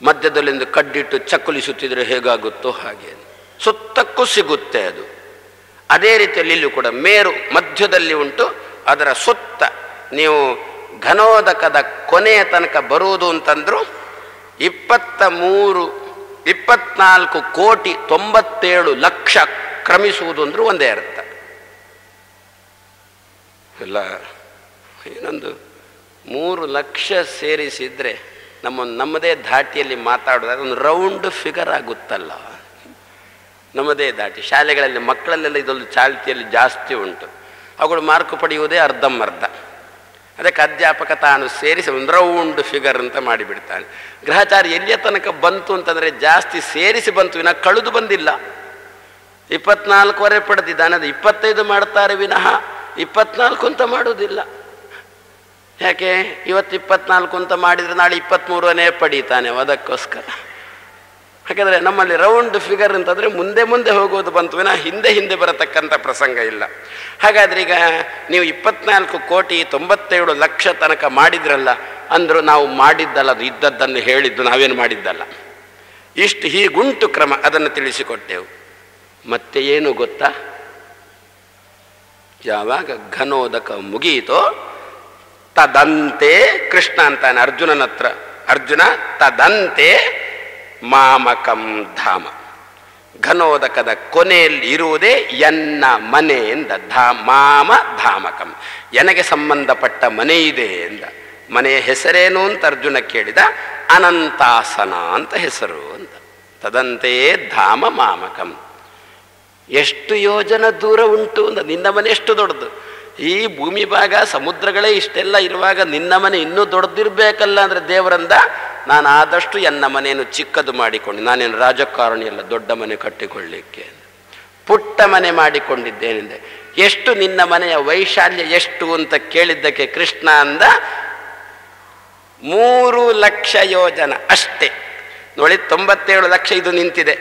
ಮಧ್ಯದಲ್ಲಿಂದು ಕಡ್ಡಿಟ್ಟು ಚಕ್ಕುಲಿಸುತ್ತಿದ್ರೆ ಹೇಗಾಗುತ್ತೋ ಹಾಗೆ ಸುತ್ತಕ್ಕೂ ಸಿಗುತ್ತೆ ಅದು. ಅದೇ ರೀತಿಯಲ್ಲಿ ಇಲ್ಲೂ ಕೂಡ ಮೇರು ಮಧ್ಯದಲ್ಲಿ ಉಂಟು, ಅದರ ಸುತ್ತ ನೀವು ಘನೋದಕದ ಕೊನೆಯ ತನಕ ಬರುವುದು ಅಂತಂದ್ರು 24,97,00,000 ಕ್ರಮಿಸುವುದು ಅಂದ್ರೂ ಒಂದೇ ಅರ್ಥ. ಎಲ್ಲ ಏನೊಂದು 3 ಲಕ್ಷ ಸೇರಿಸಿದ್ರೆ ನಮ್ಮದೇ ಧಾಟಿಯಲ್ಲಿ ಮಾತಾಡೋದಾದ್ರೆ ಒಂದು ರೌಂಡ್ ಫಿಗರ್ ಆಗುತ್ತಲ್ಲ. ನಮ್ಮದೇ ಧಾಟಿ ಶಾಲೆಗಳಲ್ಲಿ ಮಕ್ಕಳಲ್ಲೆಲ್ಲ ಇದೊಂದು ಚಾಲ್ತಿಯಲ್ಲಿ ಜಾಸ್ತಿ ಉಂಟು. ಅವುಗಳು ಮಾರ್ಕು ಪಡೆಯುವುದೇ ಅರ್ಧಂಬರ್ಧ. ಅದಕ್ಕೆ ಅಧ್ಯಾಪಕ ತಾನು ಸೇರಿಸಿ ಒಂದು ರೌಂಡ್ ಫಿಗರ್ ಅಂತ ಮಾಡಿಬಿಡ್ತಾನೆ. ಗ್ರಹಚಾರ ಎಲ್ಲಿಯ ತನಕ ಬಂತು ಅಂತಂದರೆ ಜಾಸ್ತಿ ಸೇರಿಸಿ ಬಂತು, ವಿನಃ ಕಳೆದು ಬಂದಿಲ್ಲ. 24 ಪಡೆದಿದ್ದಾನೆ, ಅದು 25 ಮಾಡ್ತಾರೆ ವಿನಃ 24 ಅಂತ ಮಾಡೋದಿಲ್ಲ. ಯಾಕೆ ಇವತ್ತು 24 ಅಂತ ಮಾಡಿದರೆ ನಾಳೆ 23ನೇ ಪಡೀತಾನೆ. ಅದಕ್ಕೋಸ್ಕರ ಯಾಕಂದರೆ ನಮ್ಮಲ್ಲಿ ರೌಂಡ್ ಫಿಗರ್ ಅಂತಂದರೆ ಮುಂದೆ ಮುಂದೆ ಹೋಗೋದು ಬಂತು ವಿನಃ ಹಿಂದೆ ಬರತಕ್ಕಂಥ ಪ್ರಸಂಗ ಇಲ್ಲ. ಹಾಗಾದ್ರೆ ಈಗ ನೀವು 24,97,00,000 ತನಕ ಮಾಡಿದ್ರಲ್ಲ ಅಂದರು, ನಾವು ಮಾಡಿದ್ದಲ್ಲ, ಅದು ಇದ್ದದ್ದನ್ನು ಹೇಳಿದ್ದು, ನಾವೇನು ಮಾಡಿದ್ದಲ್ಲ. ಇಷ್ಟು ಹೀಗುಂಟು ಕ್ರಮ, ಅದನ್ನು ತಿಳಿಸಿಕೊಟ್ಟೆವು. ಮತ್ತೆ ಏನು ಗೊತ್ತಾ, ಯಾವಾಗ ಘನೋದಕ ಮುಗಿಯಿತೋ ತದಂತೆ ಕೃಷ್ಣ ಅಂತಾನೆ ಅರ್ಜುನನ ಹತ್ರ. ಅರ್ಜುನ ತದಂತೆ ಮಾಮಕಂ ಧಾಮ, ಘನೋದಕದ ಕೊನೆಯಲ್ಲಿ ಇರುವುದೇ ಎನ್ನ ಮನೆ ಎಂದ. ಮಾಮ ಧಾಮಕಂ, ನನಗೆ ಸಂಬಂಧಪಟ್ಟ ಮನೆ ಇದೆ ಎಂದ. ಮನೆಯ ಹೆಸರೇನು ಅಂತ ಅರ್ಜುನ ಕೇಳಿದ. ಅನಂತಾಸನ ಅಂತ ಹೆಸರು ಅಂತ. ತದಂತೆ ಧಾಮ ಮಾಮಕಂ. ಎಷ್ಟು ಯೋಜನ ದೂರ ಉಂಟು ಅಂತ. ನಿನ್ನ ಮನೆ ಎಷ್ಟು ದೊಡ್ಡದು, ಈ ಭೂಮಿ ಭಾಗ ಸಮುದ್ರಗಳೇ ಇಷ್ಟೆಲ್ಲ ಇರುವಾಗ ನಿನ್ನ ಮನೆ ಇನ್ನೂ ದೊಡ್ಡದಿರ್ಬೇಕಲ್ಲ ಅಂದರೆ ದೇವರಂದ, ನಾನು ಆದಷ್ಟು ಎನ್ನ ಮನೆಯನ್ನು ಚಿಕ್ಕದು ಮಾಡಿಕೊಂಡು, ನಾನೇನು ರಾಜಕಾರಣಿಯಲ್ಲ ದೊಡ್ಡ ಮನೆ ಕಟ್ಟಿಕೊಳ್ಳಿಕ್ಕೆ, ಪುಟ್ಟ ಮನೆ ಮಾಡಿಕೊಂಡಿದ್ದೇನೆಂದೆ. ಎಷ್ಟು ನಿನ್ನ ಮನೆಯ ವೈಶಾಲ್ಯ ಎಷ್ಟು ಅಂತ ಕೇಳಿದ್ದಕ್ಕೆ ಕೃಷ್ಣ ಅಂದ 3 ಲಕ್ಷ ಯೋಜನ ಅಷ್ಟೇ. ನೋಡಿ 97 ಲಕ್ಷ ಇದು ನಿಂತಿದೆ,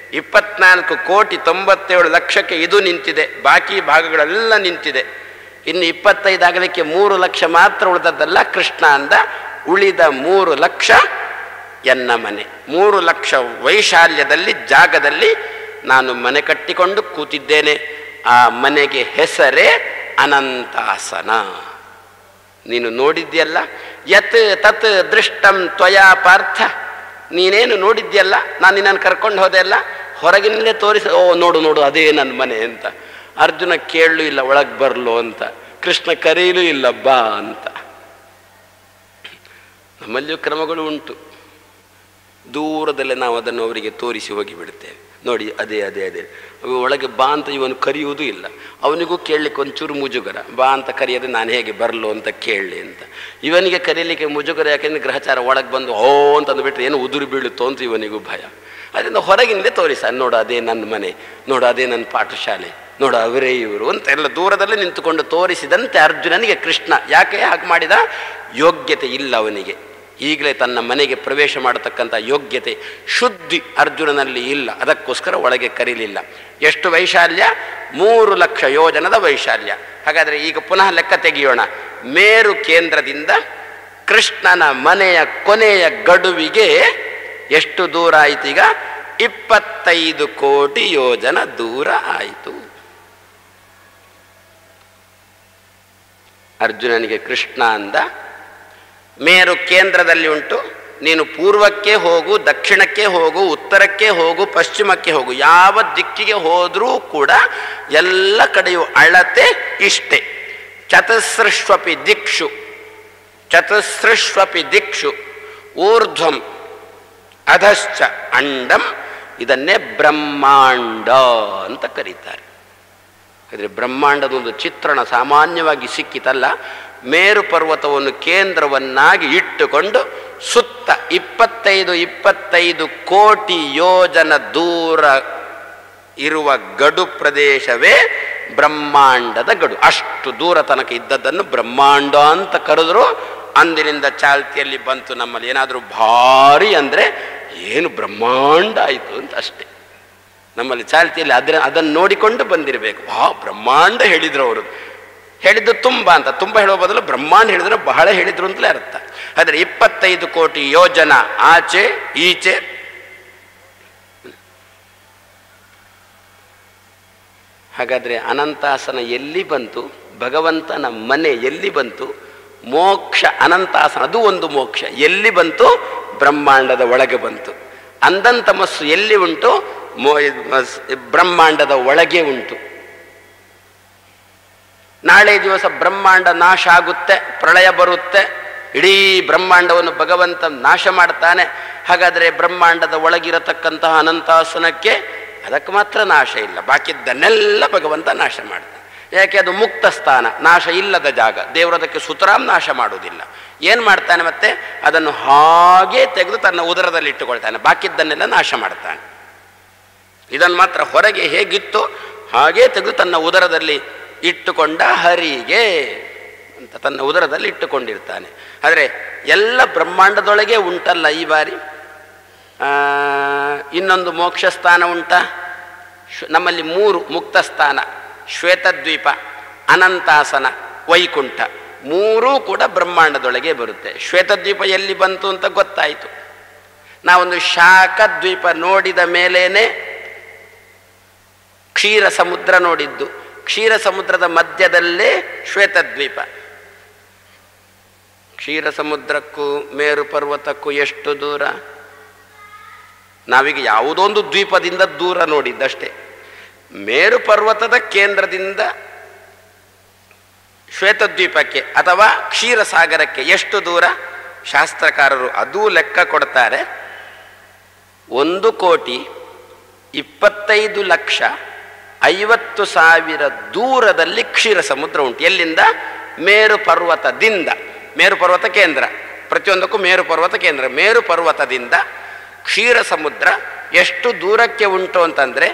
24,97,00,000 ಇದು ನಿಂತಿದೆ, ಬಾಕಿ ಭಾಗಗಳೆಲ್ಲ ನಿಂತಿದೆ. ಇನ್ನು 25 ಆಗಲಿಕ್ಕೆ 3 ಲಕ್ಷ ಮಾತ್ರ ಉಳಿದದ್ದಲ್ಲ. ಕೃಷ್ಣ ಅಂದ ಉಳಿದ 3 ಲಕ್ಷ ಎನ್ನ ಮನೆ. 3 ಲಕ್ಷ ವೈಶಾಲ್ಯದಲ್ಲಿ ಜಾಗದಲ್ಲಿ ನಾನು ಮನೆ ಕಟ್ಟಿಕೊಂಡು ಕೂತಿದ್ದೇನೆ. ಆ ಮನೆಗೆ ಹೆಸರೇ ಅನಂತಾಸನ. ನೀನು ನೋಡಿದ್ಯಲ್ಲ, ಯತ್ ತತ್ ದೃಷ್ಟಂ ತ್ವಯಾ ಪಾರ್ಥ, ನೀನೇನು ನೋಡಿದ್ಯಲ್ಲ, ನಾನು ನಿನ್ನನ್ನು ಕರ್ಕೊಂಡು ಹೋದೆ ಅಲ್ಲ, ಹೊರಗಿನಲ್ಲೇ ತೋರಿಸ, ಓ ನೋಡು ನೋಡು ಅದೇ ನನ್ನ ಮನೆ ಅಂತ. ಅರ್ಜುನ ಕೇಳಲು ಇಲ್ಲ ಒಳಗೆ ಬರಲು ಅಂತ, ಕೃಷ್ಣ ಕರೀಲೂ ಇಲ್ಲ ಬಾ ಅಂತ. ನಮ್ಮಲ್ಲಿಯೂ ಕ್ರಮಗಳು ಉಂಟು. ದೂರದಲ್ಲೇ ನಾವು ಅದನ್ನು ಅವರಿಗೆ ತೋರಿಸಿ ಹೋಗಿಬಿಡ್ತೇವೆ. ನೋಡಿ ಅದೇ ಅದೇ ಅದೇ ಅವು ಒಳಗೆ ಬಾ ಅಂತ ಇವನು ಕರೆಯುವುದೂ ಇಲ್ಲ. ಅವನಿಗೂ ಕೇಳಲಿಕ್ಕೆ ಒಂಚೂರು ಮುಜುಗರ, ಬಾ ಅಂತ ಕರೆಯೋದು ನಾನು ಹೇಗೆ ಬರಲು ಅಂತ ಕೇಳಲಿ ಅಂತ. ಇವನಿಗೆ ಕರೀಲಿಕ್ಕೆ ಮುಜುಗರ, ಯಾಕೆಂದರೆ ಗ್ರಹಚಾರ ಒಳಗೆ ಬಂದು ಹೋ ಅಂತಂದುಬಿಟ್ರೆ ಏನು ಉದುರು ಬೀಳುತ್ತೋ ಅಂತ ಇವನಿಗೂ ಭಯ. ಅದರಿಂದ ಹೊರಗಿಂದಲೇ ತೋರಿಸ, ನೋಡು ಅದೇ ನನ್ನ ಮನೆ, ನೋಡು ಅದೇ ನನ್ನ ಪಾಠಶಾಲೆ, ನೋಡು ಅವರೇ ಇವರು ಅಂತ ಎಲ್ಲ ದೂರದಲ್ಲೇ ನಿಂತುಕೊಂಡು ತೋರಿಸಿದಂತೆ ಅರ್ಜುನನಿಗೆ ಕೃಷ್ಣ. ಯಾಕೆ ಹಾಗೆ ಮಾಡಿದ? ಯೋಗ್ಯತೆ ಇಲ್ಲ ಅವನಿಗೆ. ಈಗಲೇ ತನ್ನ ಮನೆಗೆ ಪ್ರವೇಶ ಮಾಡತಕ್ಕಂಥ ಯೋಗ್ಯತೆ, ಶುದ್ಧಿ ಅರ್ಜುನನಲ್ಲಿ ಇಲ್ಲ. ಅದಕ್ಕೋಸ್ಕರ ಒಳಗೆ ಕರೀಲಿಲ್ಲ. ಎಷ್ಟು ವೈಶಾಲ್ಯ? 3 ಲಕ್ಷ ಯೋಜನದ ವೈಶಾಲ್ಯ. ಹಾಗಾದರೆ ಈಗ ಪುನಃ ಲೆಕ್ಕ ತೆಗೆಯೋಣ. ಮೇರು ಕೇಂದ್ರದಿಂದ ಕೃಷ್ಣನ ಮನೆಯ ಕೊನೆಯ ಗಡುವಿಗೆ ಎಷ್ಟು ದೂರ ಆಯಿತು? ಈಗ 25 ಕೋಟಿ ಯೋಜನ ದೂರ ಆಯಿತು. ಅರ್ಜುನನಿಗೆ ಕೃಷ್ಣ ಅಂದ, ಮೇರು ಕೇಂದ್ರದಲ್ಲಿ ಉಂಟು, ನೀನು ಪೂರ್ವಕ್ಕೆ ಹೋಗು, ದಕ್ಷಿಣಕ್ಕೆ ಹೋಗು, ಉತ್ತರಕ್ಕೆ ಹೋಗು, ಪಶ್ಚಿಮಕ್ಕೆ ಹೋಗು, ಯಾವ ದಿಕ್ಕಿಗೆ ಹೋದರೂ ಕೂಡ ಎಲ್ಲ ಕಡೆಯೂ ಅಳತೆ ಇಷ್ಟೇ. ಚತುಸ್ರಷ್ವಪಿ ದಿಕ್ಷು, ಚತುಸ್ರಷ್ವಪಿ ದಿಕ್ಷು ಊರ್ಧ್ವಂ ಅಧಶ್ಚ ಅಂಡಂ. ಇದನ್ನೇ ಬ್ರಹ್ಮಾಂಡ ಅಂತ ಕರೀತಾರೆ. ಆದರೆ ಬ್ರಹ್ಮಾಂಡದೊಂದು ಚಿತ್ರಣ ಸಾಮಾನ್ಯವಾಗಿ ಸಿಕ್ಕಿತಲ್ಲ. ಮೇರು ಪರ್ವತವನ್ನು ಕೇಂದ್ರವನ್ನಾಗಿ ಇಟ್ಟುಕೊಂಡು ಸುತ್ತ 25 ಕೋಟಿ ಯೋಜನ ದೂರ ಇರುವ ಗಡು ಪ್ರದೇಶವೇ ಬ್ರಹ್ಮಾಂಡದ ಗಡು. ಅಷ್ಟು ದೂರ ತನಕ ಇದ್ದದ್ದನ್ನು ಬ್ರಹ್ಮಾಂಡ ಅಂತ ಕರೆದ್ರು. ಅಂದಿನಿಂದ ಚಾಲ್ತಿಯಲ್ಲಿ ಬಂತು ನಮ್ಮಲ್ಲಿ. ಏನಾದರೂ ಭಾರಿ ಅಂದರೆ ಏನು ಬ್ರಹ್ಮಾಂಡ ಆಯಿತು ಅಂತ ಅಷ್ಟೇ. ನಮ್ಮಲ್ಲಿ ಚಾಲ್ತಿಯಲ್ಲಿ ಅದನ್ನು ನೋಡಿಕೊಂಡು ಬಂದಿರಬೇಕು. ಬ್ರಹ್ಮಾಂಡ ಹೇಳಿದ್ರು ಅವರು. ಹೇಳಿದ್ದು ತುಂಬ ಅಂತ, ತುಂಬ ಹೇಳುವ ಬದಲು ಬ್ರಹ್ಮಾಂಡ ಹೇಳಿದ್ರೆ ಬಹಳ ಹೇಳಿದ್ರು ಅಂತಲೇ ಅರ್ಥ. ಆದರೆ 25 ಕೋಟಿ ಯೋಜನ ಆಚೆ ಈಚೆ ಹಾಗಾದರೆ ಅನಂತಾಸನ ಎಲ್ಲಿ ಬಂತು? ಭಗವಂತನ ಮನೆ ಎಲ್ಲಿ ಬಂತು? ಮೋಕ್ಷ ಅನಂತಾಸನ ಅದು ಒಂದು ಮೋಕ್ಷ ಎಲ್ಲಿ ಬಂತು? ಬ್ರಹ್ಮಾಂಡದ ಒಳಗೆ ಬಂತು. ಅಂಧಂತಮಸ್ಸು ಎಲ್ಲಿ ಉಂಟು? ಬ್ರಹ್ಮಾಂಡದ ಒಳಗೆ ಉಂಟು. ನಾಳೆ ದಿವಸ ಬ್ರಹ್ಮಾಂಡ ನಾಶ ಆಗುತ್ತೆ, ಪ್ರಳಯ ಬರುತ್ತೆ, ಇಡೀ ಬ್ರಹ್ಮಾಂಡವನ್ನು ಭಗವಂತ ನಾಶ ಮಾಡ್ತಾನೆ. ಹಾಗಾದರೆ ಬ್ರಹ್ಮಾಂಡದ ಒಳಗಿರತಕ್ಕಂತಹ ಅನಂತಾಸನಕ್ಕೆ ಅದಕ್ಕೆ ಮಾತ್ರ ನಾಶ ಇಲ್ಲ, ಬಾಕಿದ್ದನ್ನೆಲ್ಲ ಭಗವಂತ ನಾಶ ಮಾಡ್ತಾನೆ. ಯಾಕೆ? ಅದು ಮುಕ್ತ ಸ್ಥಾನ, ನಾಶ ಇಲ್ಲದ ಜಾಗ. ದೇವರು ಅದಕ್ಕೆ ಸುತರಾಮ್ ನಾಶ ಮಾಡುವುದಿಲ್ಲ. ಏನು ಮಾಡ್ತಾನೆ ಮತ್ತೆ? ಅದನ್ನು ಹಾಗೇ ತೆಗೆದು ತನ್ನ ಉದರದಲ್ಲಿ ಇಟ್ಟುಕೊಳ್ತಾನೆ, ಬಾಕಿದ್ದನ್ನೆಲ್ಲ ನಾಶ ಮಾಡ್ತಾನೆ. ಇದನ್ನು ಮಾತ್ರ ಹೊರಗೆ ಹೇಗಿತ್ತು ಹಾಗೇ ತೆಗೆದು ತನ್ನ ಉದರದಲ್ಲಿ ಇಟ್ಟುಕೊಂಡ ಹರಿಗೆ ಅಂತ ತನ್ನ ಉದರದಲ್ಲಿ ಇಟ್ಟುಕೊಂಡಿರ್ತಾನೆ. ಆದರೆ ಎಲ್ಲ ಬ್ರಹ್ಮಾಂಡದೊಳಗೆ ಉಂಟಲ್ಲ ಈ ಬಾರಿ. ಇನ್ನೊಂದು ಮೋಕ್ಷ ಸ್ಥಾನ ಉಂಟಾ? ನಮ್ಮಲ್ಲಿ 3 ಮುಕ್ತ ಸ್ಥಾನ: ಶ್ವೇತದ್ವೀಪ, ಅನಂತಾಸನ, ವೈಕುಂಠ. 3 ಕೂಡ ಬ್ರಹ್ಮಾಂಡದೊಳಗೆ ಬರುತ್ತೆ. ಶ್ವೇತದ್ವೀಪ ಎಲ್ಲಿ ಬಂತು ಅಂತ ಗೊತ್ತಾಯಿತು. ನಾವೊಂದು ಶಾಖದ್ವೀಪ ನೋಡಿದ ಮೇಲೇನೆ ಕ್ಷೀರ ಸಮುದ್ರ ನೋಡಿದ್ದು. ಕ್ಷೀರ ಸಮುದ್ರದ ಮಧ್ಯದಲ್ಲೇ ಶ್ವೇತದ್ವೀಪ. ಕ್ಷೀರ ಸಮುದ್ರಕ್ಕೂ ಮೇರು ಪರ್ವತಕ್ಕೂ ಎಷ್ಟು ದೂರ? ನಾವೀಗ ಯಾವುದೋ ಒಂದು ದ್ವೀಪದಿಂದ ದೂರ ನೋಡಿದ್ದಷ್ಟೇ. ಮೇರು ಪರ್ವತದ ಕೇಂದ್ರದಿಂದ ಶ್ವೇತದ್ವೀಪಕ್ಕೆ ಅಥವಾ ಕ್ಷೀರಸಾಗರಕ್ಕೆ ಎಷ್ಟು ದೂರ? ಶಾಸ್ತ್ರಕಾರರು ಅದೂ ಲೆಕ್ಕ ಕೊಡ್ತಾರೆ. 1,25,50,000 ದೂರದಲ್ಲಿ ಕ್ಷೀರ ಸಮುದ್ರ ಉಂಟು. ಎಲ್ಲಿಂದ? ಮೇರು ಪರ್ವತದಿಂದ. ಮೇರು ಪರ್ವತ ಕೇಂದ್ರ, ಪ್ರತಿಯೊಂದಕ್ಕೂ ಮೇರು ಪರ್ವತ ಕೇಂದ್ರ. ಮೇರು ಪರ್ವತದಿಂದ ಕ್ಷೀರ ಸಮುದ್ರ ಎಷ್ಟು ದೂರಕ್ಕೆ ಉಂಟು ಅಂತಂದರೆ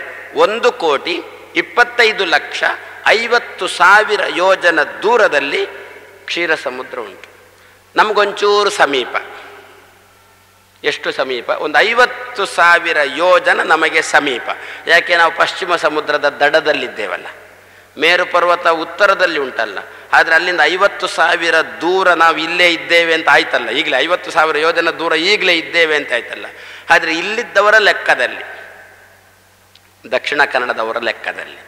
1,25,50,000 ಯೋಜನ ದೂರದಲ್ಲಿ ಕ್ಷೀರ ಸಮುದ್ರ ಉಂಟು. ನಮಗೊಂಚೂರು ಸಮೀಪ. ಎಷ್ಟು ಸಮೀಪ? ಒಂದು 50,000 ಯೋಜನ ನಮಗೆ ಸಮೀಪ. ಯಾಕೆ? ನಾವು ಪಶ್ಚಿಮ ಸಮುದ್ರದ ದಡದಲ್ಲಿದ್ದೇವಲ್ಲ. ಮೇರು ಪರ್ವತ ಉತ್ತರದಲ್ಲಿ ಉಂಟಲ್ಲ, ಆದರೆ ಅಲ್ಲಿಂದ 50,000 ದೂರ ನಾವು ಇಲ್ಲೇ ಇದ್ದೇವೆ ಅಂತ ಆಯ್ತಲ್ಲ. ಈಗಲೇ 50,000 ಯೋಜನ ದೂರ ಈಗಲೇ ಇದ್ದೇವೆ ಅಂತ ಆಯ್ತಲ್ಲ. ಆದರೆ ಇಲ್ಲಿದ್ದವರ ಲೆಕ್ಕದಲ್ಲಿ, ದಕ್ಷಿಣ ಕನ್ನಡದವರ ಲೆಕ್ಕದಲ್ಲಿ,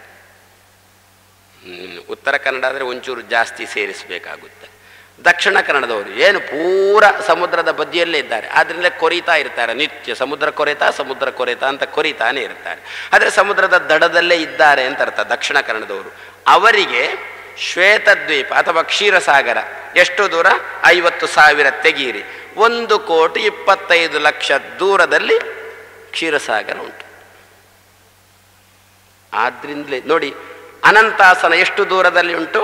ಉತ್ತರ ಕನ್ನಡ ಆದರೆ ಒಂಚೂರು ಜಾಸ್ತಿ ಸೇರಿಸಬೇಕಾಗುತ್ತೆ. ದಕ್ಷಿಣ ಕನ್ನಡದವರು ಏನು ಪೂರ ಸಮುದ್ರದ ಬದಿಯಲ್ಲೇ ಇದ್ದಾರೆ, ಆದ್ದರಿಂದ ಕೊರಿತಾ ಇರ್ತಾರೆ. ನಿತ್ಯ ಸಮುದ್ರ ಕೊರೆತ ಅಂತ ಕೊರಿತಾನೆ ಇರ್ತಾರೆ. ಆದರೆ ಸಮುದ್ರದ ದಡದಲ್ಲೇ ಇದ್ದಾರೆ ಅಂತ ಅರ್ಥ ದಕ್ಷಿಣ ಕನ್ನಡದವರು. ಅವರಿಗೆ ಶ್ವೇತದ್ವೀಪ ಅಥವಾ ಕ್ಷೀರಸಾಗರ ಎಷ್ಟು ದೂರ? 50,000 ತೆಗೀರಿ. 1,25,00,000 ದೂರದಲ್ಲಿ ಕ್ಷೀರಸಾಗರ ಉಂಟು. ಆದ್ರಿಂದಲೇ ನೋಡಿ, ಅನಂತಾಸನ ಎಷ್ಟು ದೂರದಲ್ಲಿ ಉಂಟು?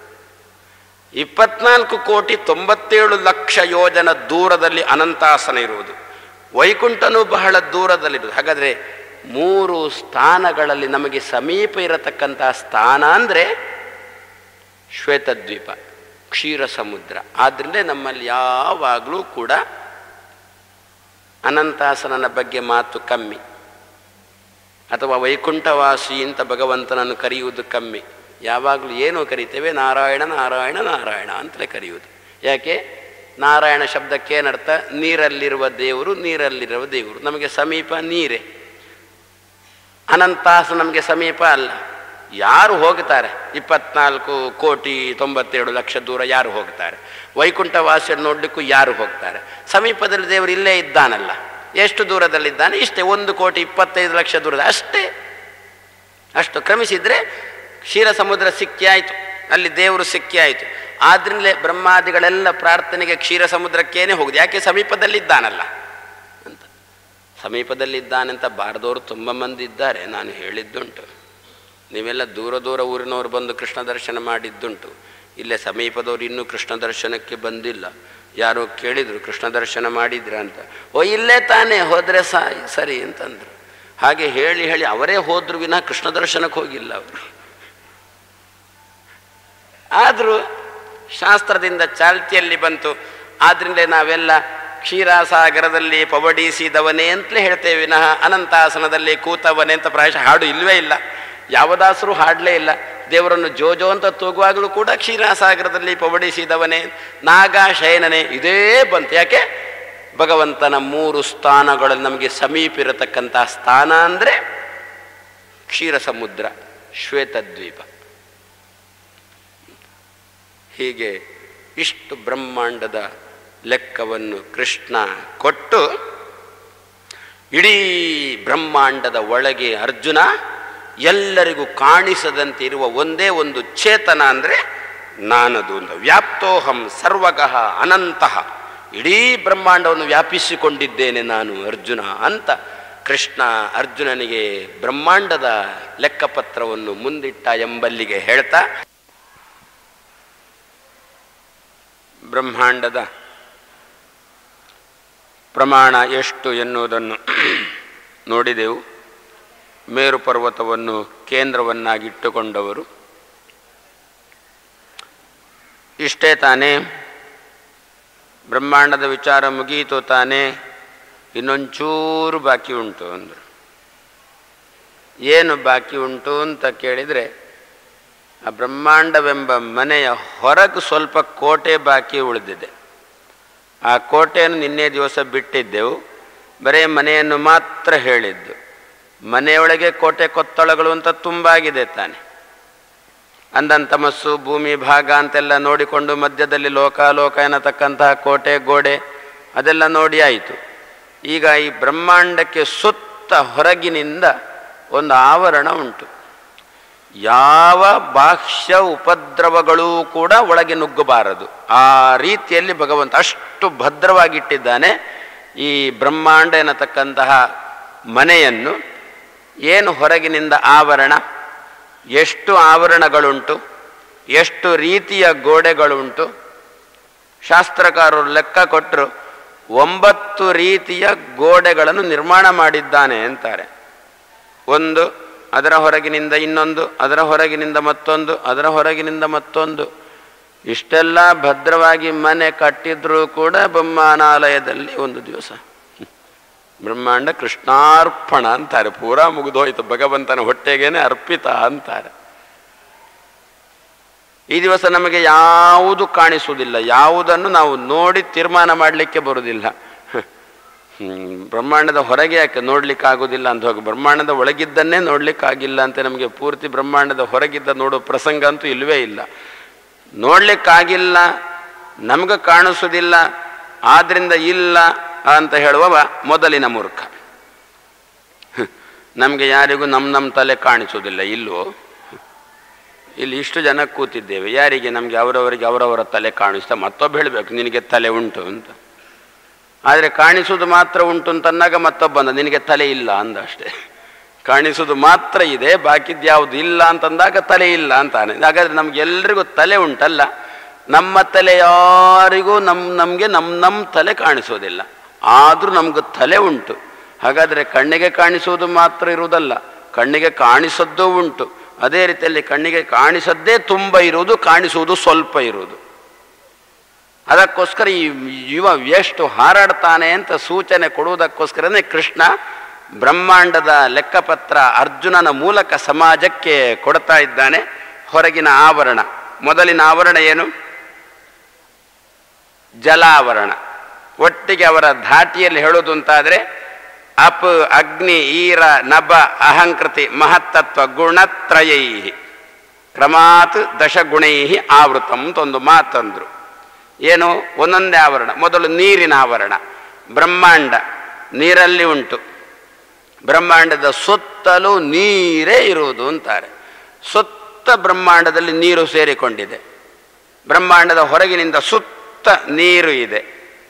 24,97,00,000 ಯೋಜನ ದೂರದಲ್ಲಿ ಅನಂತಾಸನ ಇರುವುದು. ವೈಕುಂಠನೂ ಬಹಳ ದೂರದಲ್ಲಿರುವುದು. ಹಾಗಾದರೆ 3 ಸ್ಥಾನಗಳಲ್ಲಿ ನಮಗೆ ಸಮೀಪ ಇರತಕ್ಕಂತಹ ಸ್ಥಾನ ಅಂದರೆ ಶ್ವೇತದ್ವೀಪ, ಕ್ಷೀರ ಸಮುದ್ರ. ಆದ್ದರಿಂದ ನಮ್ಮಲ್ಲಿ ಯಾವಾಗಲೂ ಕೂಡ ಅನಂತಾಸನನ ಬಗ್ಗೆ ಮಾತು ಕಮ್ಮಿ, ಅಥವಾ ವೈಕುಂಠವಾಸಿ ಅಂತ ಭಗವಂತನನ್ನು ಕರೆಯುವುದು ಕಮ್ಮಿ. ಯಾವಾಗಲೂ ಏನೋ ಕರಿತೇವೆ? ನಾರಾಯಣ ನಾರಾಯಣ ನಾರಾಯಣ ಅಂತಲೇ ಕರೆಯುವುದು. ಯಾಕೆ? ನಾರಾಯಣ ಶಬ್ದಕ್ಕೆ ಏನರ್ಥ? ನೀರಲ್ಲಿರುವ ದೇವರು, ನೀರಲ್ಲಿರುವ ದೇವರು. ನಮಗೆ ಸಮೀಪ ನೀರೇ. ಅನಂತಾಸನ ನಮಗೆ ಸಮೀಪ ಅಲ್ಲ. ಯಾರು ಹೋಗ್ತಾರೆ? 24,97,00,000 ದೂರ ಯಾರು ಹೋಗ್ತಾರೆ? ವೈಕುಂಠವಾಸಿಯನ್ನು ನೋಡಲಿಕ್ಕೂ ಯಾರು ಹೋಗ್ತಾರೆ? ಸಮೀಪದಲ್ಲಿ ದೇವರು ಇಲ್ಲೇ ಇದ್ದಾನಲ್ಲ. ಎಷ್ಟು ದೂರದಲ್ಲಿದ್ದಾನೆ? ಇಷ್ಟೇ, 1,25,00,000 ದೂರದ ಅಷ್ಟೇ. ಅಷ್ಟು ಕ್ರಮಿಸಿದರೆ ಕ್ಷೀರ ಸಮುದ್ರ ಸಿಕ್ಕಿ ಆಯಿತು, ಅಲ್ಲಿ ದೇವರು ಸಿಕ್ಕಿ ಆಯಿತು. ಆದ್ರಿಂದಲೇ ಬ್ರಹ್ಮಾದಿಗಳೆಲ್ಲ ಪ್ರಾರ್ಥನೆಗೆ ಕ್ಷೀರ ಸಮುದ್ರಕ್ಕೇನೆ ಹೋಗುದು. ಯಾಕೆ? ಸಮೀಪದಲ್ಲಿದ್ದಾನಲ್ಲ ಅಂತ. ಸಮೀಪದಲ್ಲಿದ್ದಾನಂತ ಬಾರದವರು ತುಂಬ ಮಂದಿ ಇದ್ದಾರೆ, ನಾನು ಹೇಳಿದ್ದುಂಟು. ನೀವೆಲ್ಲ ದೂರ ದೂರ ಊರಿನವರು ಬಂದು ಕೃಷ್ಣ ದರ್ಶನ ಮಾಡಿದ್ದುಂಟು. ಇಲ್ಲೇ ಸಮೀಪದವರು ಇನ್ನೂ ಕೃಷ್ಣ ದರ್ಶನಕ್ಕೆ ಬಂದಿಲ್ಲ. ಯಾರೋ ಕೇಳಿದರು, ಕೃಷ್ಣ ದರ್ಶನ ಮಾಡಿದ್ರ ಅಂತ. ಓ, ಇಲ್ಲೇ ತಾನೇ, ಹೋದರೆ ಸರಿ ಅಂತಂದರು. ಹಾಗೆ ಹೇಳಿ ಹೇಳಿ ಅವರೇ ಹೋದ್ರು ವಿನಃ ಕೃಷ್ಣ ದರ್ಶನಕ್ಕೆ ಹೋಗಿಲ್ಲ ಅವರು. ಆದರೂ ಶಾಸ್ತ್ರದಿಂದ ಚಾಲ್ತಿಯಲ್ಲಿ ಬಂತು. ಆದ್ದರಿಂದ ನಾವೆಲ್ಲ ಕ್ಷೀರಸಾಗರದಲ್ಲಿ ಪವಡಿಸಿದವನೇ ಅಂತಲೇ ಹೇಳ್ತೇವೆ ವಿನಃ ಅನಂತಾಸನದಲ್ಲಿ ಕೂತವನೇ ಅಂತ ಪ್ರಾಯಶಃ ಹಾಡು ಇಲ್ಲವೇ ಇಲ್ಲ. ಯಾವ ದಾಸರು ಹಾಡಲೇ ಇಲ್ಲ. ದೇವರನ್ನು ಜೋಜೋ ಅಂತ ತೂಗುವಾಗಲೂ ಕೂಡ ಕ್ಷೀರಸಾಗರದಲ್ಲಿ ಪವಡಿಸಿದವನೇ, ನಾಗ ಶಯನನೇ, ಇದೇ ಬಂತು. ಯಾಕೆ? ಭಗವಂತನ 3 ಸ್ಥಾನಗಳಲ್ಲಿ ನಮಗೆ ಸಮೀಪ ಇರತಕ್ಕಂಥ ಸ್ಥಾನ ಅಂದರೆ ಕ್ಷೀರ ಸಮುದ್ರ, ಶ್ವೇತದ್ವೀಪ. ಹೀಗೆ ಇಷ್ಟು ಬ್ರಹ್ಮಾಂಡದ ಲೆಕ್ಕವನ್ನು ಕೃಷ್ಣ ಕೊಟ್ಟು, ಇಡೀ ಬ್ರಹ್ಮಾಂಡದ ಒಳಗೆ ಅರ್ಜುನ ಎಲ್ಲರಿಗೂ ಕಾಣಿಸದಂತೆ ಇರುವ ಒಂದೇ ಒಂದು ಚೇತನ ಅಂದರೆ ನಾನದು. ವ್ಯಾಪ್ತೋಹಂ ಸರ್ವಗಃ ಅನಂತಃ, ಇಡೀ ಬ್ರಹ್ಮಾಂಡವನ್ನು ವ್ಯಾಪಿಸಿಕೊಂಡಿದ್ದೇನೆ ನಾನು ಅರ್ಜುನ ಅಂತ ಕೃಷ್ಣ ಅರ್ಜುನನಿಗೆ ಬ್ರಹ್ಮಾಂಡದ ಲೆಕ್ಕಪತ್ರವನ್ನು ಮುಂದಿಟ್ಟ ಎಂಬಲ್ಲಿಗೆ ಹೇಳ್ತಾ, ಬ್ರಹ್ಮಾಂಡದ ಪ್ರಮಾಣ ಎಷ್ಟು ಎನ್ನುವುದನ್ನು ನೋಡಿದೆವು. ಮೇರು ಪರ್ವತವನ್ನು ಕೇಂದ್ರವನ್ನಾಗಿಟ್ಟುಕೊಂಡವರು. ಇಷ್ಟೇ ತಾನೇ? ಬ್ರಹ್ಮಾಂಡದ ವಿಚಾರ ಮುಗಿಯಿತು ತಾನೇ? ಇನ್ನೊಂಚೂರು ಬಾಕಿ ಉಂಟು ಅಂದರು. ಏನು ಬಾಕಿ ಉಂಟು ಅಂತ ಕೇಳಿದರೆ, ಆ ಬ್ರಹ್ಮಾಂಡವೆಂಬ ಮನೆಯ ಹೊರಗೆ ಸ್ವಲ್ಪ ಕೋಟೆ ಬಾಕಿ ಉಳಿದಿದೆ. ಆ ಕೋಟೆಯನ್ನು ನಿನ್ನೆ ದಿವಸ ಬಿಟ್ಟಿದ್ದೆವು, ಬರೀ ಮನೆಯನ್ನು ಮಾತ್ರ ಹೇಳಿದ್ದು. ಮನೆಯೊಳಗೆ ಕೋಟೆ ಕೊತ್ತಳಗಳು ಅಂತ ತುಂಬಾಗಿದೆ ತಾನೆ. ಅಂದಂತಮಸ್ಸು, ಭೂಮಿ ಭಾಗ ಅಂತೆಲ್ಲ ನೋಡಿಕೊಂಡು ಮಧ್ಯದಲ್ಲಿ ಲೋಕಾಲೋಕ ಎನ್ನತಕ್ಕಂತಹ ಕೋಟೆ ಗೋಡೆ ಅದೆಲ್ಲ ನೋಡಿ ಆಯಿತು. ಈಗ ಈ ಬ್ರಹ್ಮಾಂಡಕ್ಕೆ ಸುತ್ತ ಹೊರಗಿನಿಂದ ಒಂದು ಆವರಣ ಉಂಟು. ಯಾವ ಬಾಹ್ಯ ಉಪದ್ರವಗಳೂ ಕೂಡ ಒಳಗೆ ನುಗ್ಗಬಾರದು. ಆ ರೀತಿಯಲ್ಲಿ ಭಗವಂತ ಅಷ್ಟು ಭದ್ರವಾಗಿಟ್ಟಿದ್ದಾನೆ ಈ ಬ್ರಹ್ಮಾಂಡ ಎನ್ನತಕ್ಕಂತಹ ಮನೆಯನ್ನು. ಏನು ಹೊರಗಿನಿಂದ ಆವರಣ? ಎಷ್ಟು ಆವರಣಗಳುಂಟು? ಎಷ್ಟು ರೀತಿಯ ಗೋಡೆಗಳುಂಟು? ಶಾಸ್ತ್ರಕಾರರು ಲೆಕ್ಕ ಕೊಟ್ಟರು 9 ರೀತಿಯ ಗೋಡೆಗಳನ್ನು ನಿರ್ಮಾಣ ಮಾಡಿದ್ದಾನೆ ಅಂತಾರೆ. ಒಂದು, ಅದರ ಹೊರಗಿನಿಂದ ಇನ್ನೊಂದು, ಅದರ ಹೊರಗಿನಿಂದ ಮತ್ತೊಂದು, ಅದರ ಹೊರಗಿನಿಂದ ಮತ್ತೊಂದು. ಇಷ್ಟೆಲ್ಲ ಭದ್ರವಾಗಿ ಮನೆ ಕಟ್ಟಿದ್ರೂ ಕೂಡ ಬ್ರಹ್ಮಾನಾಲಯದಲ್ಲಿ ಒಂದು ದಿವಸ ಬ್ರಹ್ಮಾಂಡ ಕೃಷ್ಣಾರ್ಪಣ ಅಂತಾರೆ. ಪೂರಾ ಮುಗಿದೋಯ್ತು, ಭಗವಂತನ ಹೊಟ್ಟೆಗೇನೆ ಅರ್ಪಿತ ಅಂತಾರೆ. ಈ ದಿವಸ ನಮಗೆ ಯಾವುದು ಕಾಣಿಸುವುದಿಲ್ಲ, ಯಾವುದನ್ನು ನಾವು ನೋಡಿ ತೀರ್ಮಾನ ಮಾಡಲಿಕ್ಕೆ ಬರುವುದಿಲ್ಲ. ಬ್ರಹ್ಮಾಂಡದ ಹೊರಗೆ ಯಾಕೆ ನೋಡ್ಲಿಕ್ಕಾಗೋದಿಲ್ಲ ಅಂತ ಹೋಗಿ ಬ್ರಹ್ಮಾಂಡದ ಒಳಗಿದ್ದನ್ನೇ ನೋಡ್ಲಿಕ್ಕಾಗಿಲ್ಲ ಅಂತ ನಮಗೆ ಪೂರ್ತಿ ಬ್ರಹ್ಮಾಂಡದ ಹೊರಗಿದ್ದ ನೋಡೋ ಪ್ರಸಂಗ ಅಂತೂ ಇಲ್ಲವೇ ಇಲ್ಲ. ನೋಡ್ಲಿಕ್ಕಾಗಿಲ್ಲ, ನಮ್ಗೆ ಕಾಣಿಸೋದಿಲ್ಲ, ಆದ್ರಿಂದ ಇಲ್ಲ ಅಂತ ಹೇಳುವವ ಮೊದಲಿನ ಮೂರ್ಖ. ನಮಗೆ ಯಾರಿಗೂ ನಮ್ಮ ತಲೆ ಕಾಣಿಸೋದಿಲ್ಲ. ಇಲ್ಲವೋ? ಇಲ್ಲಿ ಇಷ್ಟು ಜನ ಕೂತಿದ್ದೇವೆ, ಯಾರಿಗೆ ನಮಗೆ ಅವರವರಿಗೆ ಅವರವರ ತಲೆ ಕಾಣಿಸ್ತಾ ಮತ್ತೊಬ್ಬ ಹೇಳಬೇಕು ನಿನಗೆ ತಲೆ ಉಂಟು ಅಂತ. ಆದರೆ ಕಾಣಿಸೋದು ಮಾತ್ರ ಉಂಟು ಅಂತನ್ನಾಗ ಮತ್ತೊಬ್ಬಂದ ನಿನಗೆ ತಲೆ ಇಲ್ಲ ಅಂದ ಅಷ್ಟೇ. ಕಾಣಿಸೋದು ಮಾತ್ರ ಇದೆ, ಬಾಕಿದ್ದು ಯಾವುದು ಇಲ್ಲ ಅಂತಂದಾಗ ತಲೆ ಇಲ್ಲ ಅಂತಾನೆ. ಹಾಗಾದರೆ ನಮಗೆಲ್ಲರಿಗೂ ತಲೆ ಉಂಟಲ್ಲ, ನಮ್ಮ ತಲೆ ಯಾರಿಗೂ ನಮಗೆ ನಮ್ಮ ತಲೆ ಕಾಣಿಸೋದಿಲ್ಲ, ಆದರೂ ನಮ್ಗೆ ತಲೆ ಉಂಟು. ಹಾಗಾದರೆ ಕಣ್ಣಿಗೆ ಕಾಣಿಸುವುದು ಮಾತ್ರ ಇರುವುದಲ್ಲ, ಕಣ್ಣಿಗೆ ಕಾಣಿಸದ್ದೂ ಉಂಟು. ಅದೇ ರೀತಿಯಲ್ಲಿ ಕಣ್ಣಿಗೆ ಕಾಣಿಸದ್ದೇ ತುಂಬ ಇರುವುದು, ಕಾಣಿಸುವುದು ಸ್ವಲ್ಪ ಇರುವುದು. ಅದಕ್ಕೋಸ್ಕರ ಈ ಯುವ ಎಷ್ಟು ಹಾರಾಡ್ತಾನೆ ಅಂತ ಸೂಚನೆ ಕೊಡುವುದಕ್ಕೋಸ್ಕರನೇ ಕೃಷ್ಣ ಬ್ರಹ್ಮಾಂಡದ ಲೆಕ್ಕಪತ್ರ ಅರ್ಜುನನ ಮೂಲಕ ಸಮಾಜಕ್ಕೆ ಕೊಡ್ತಾ ಇದ್ದಾನೆ. ಹೊರಗಿನ ಆವರಣ, ಮೊದಲಿನ ಆವರಣ ಏನು? ಜಲಾವರಣ. ಒಟ್ಟಿಗೆ ಅವರ ಧಾಟಿಯಲ್ಲಿ ಹೇಳೋದು ಅಂತಾದರೆ ಅಪ್, ಅಗ್ನಿ, ಈರ, ನಭ, ಅಹಂಕೃತಿ, ಮಹತ್ತತ್ವ ಗುಣತ್ರಯೈ ಕ್ರಮಾತ್ ದಶಗುಣೈ ಆವೃತಂ ಅಂತ ಒಂದು ಮಾತಂದ್ರು. ಏನು? ಒಂದೊಂದೇ ಆವರಣ. ಮೊದಲು ನೀರಿನ ಆವರಣ. ಬ್ರಹ್ಮಾಂಡ ನೀರಲ್ಲಿ ಉಂಟು, ಬ್ರಹ್ಮಾಂಡದ ಸುತ್ತಲೂ ನೀರೇ ಇರುವುದು ಅಂತಾರೆ. ಸುತ್ತ ಬ್ರಹ್ಮಾಂಡದಲ್ಲಿ ನೀರು ಸೇರಿಕೊಂಡಿದೆ. ಬ್ರಹ್ಮಾಂಡದ ಹೊರಗಿನಿಂದ ಸುತ್ತ ನೀರು ಇದೆ.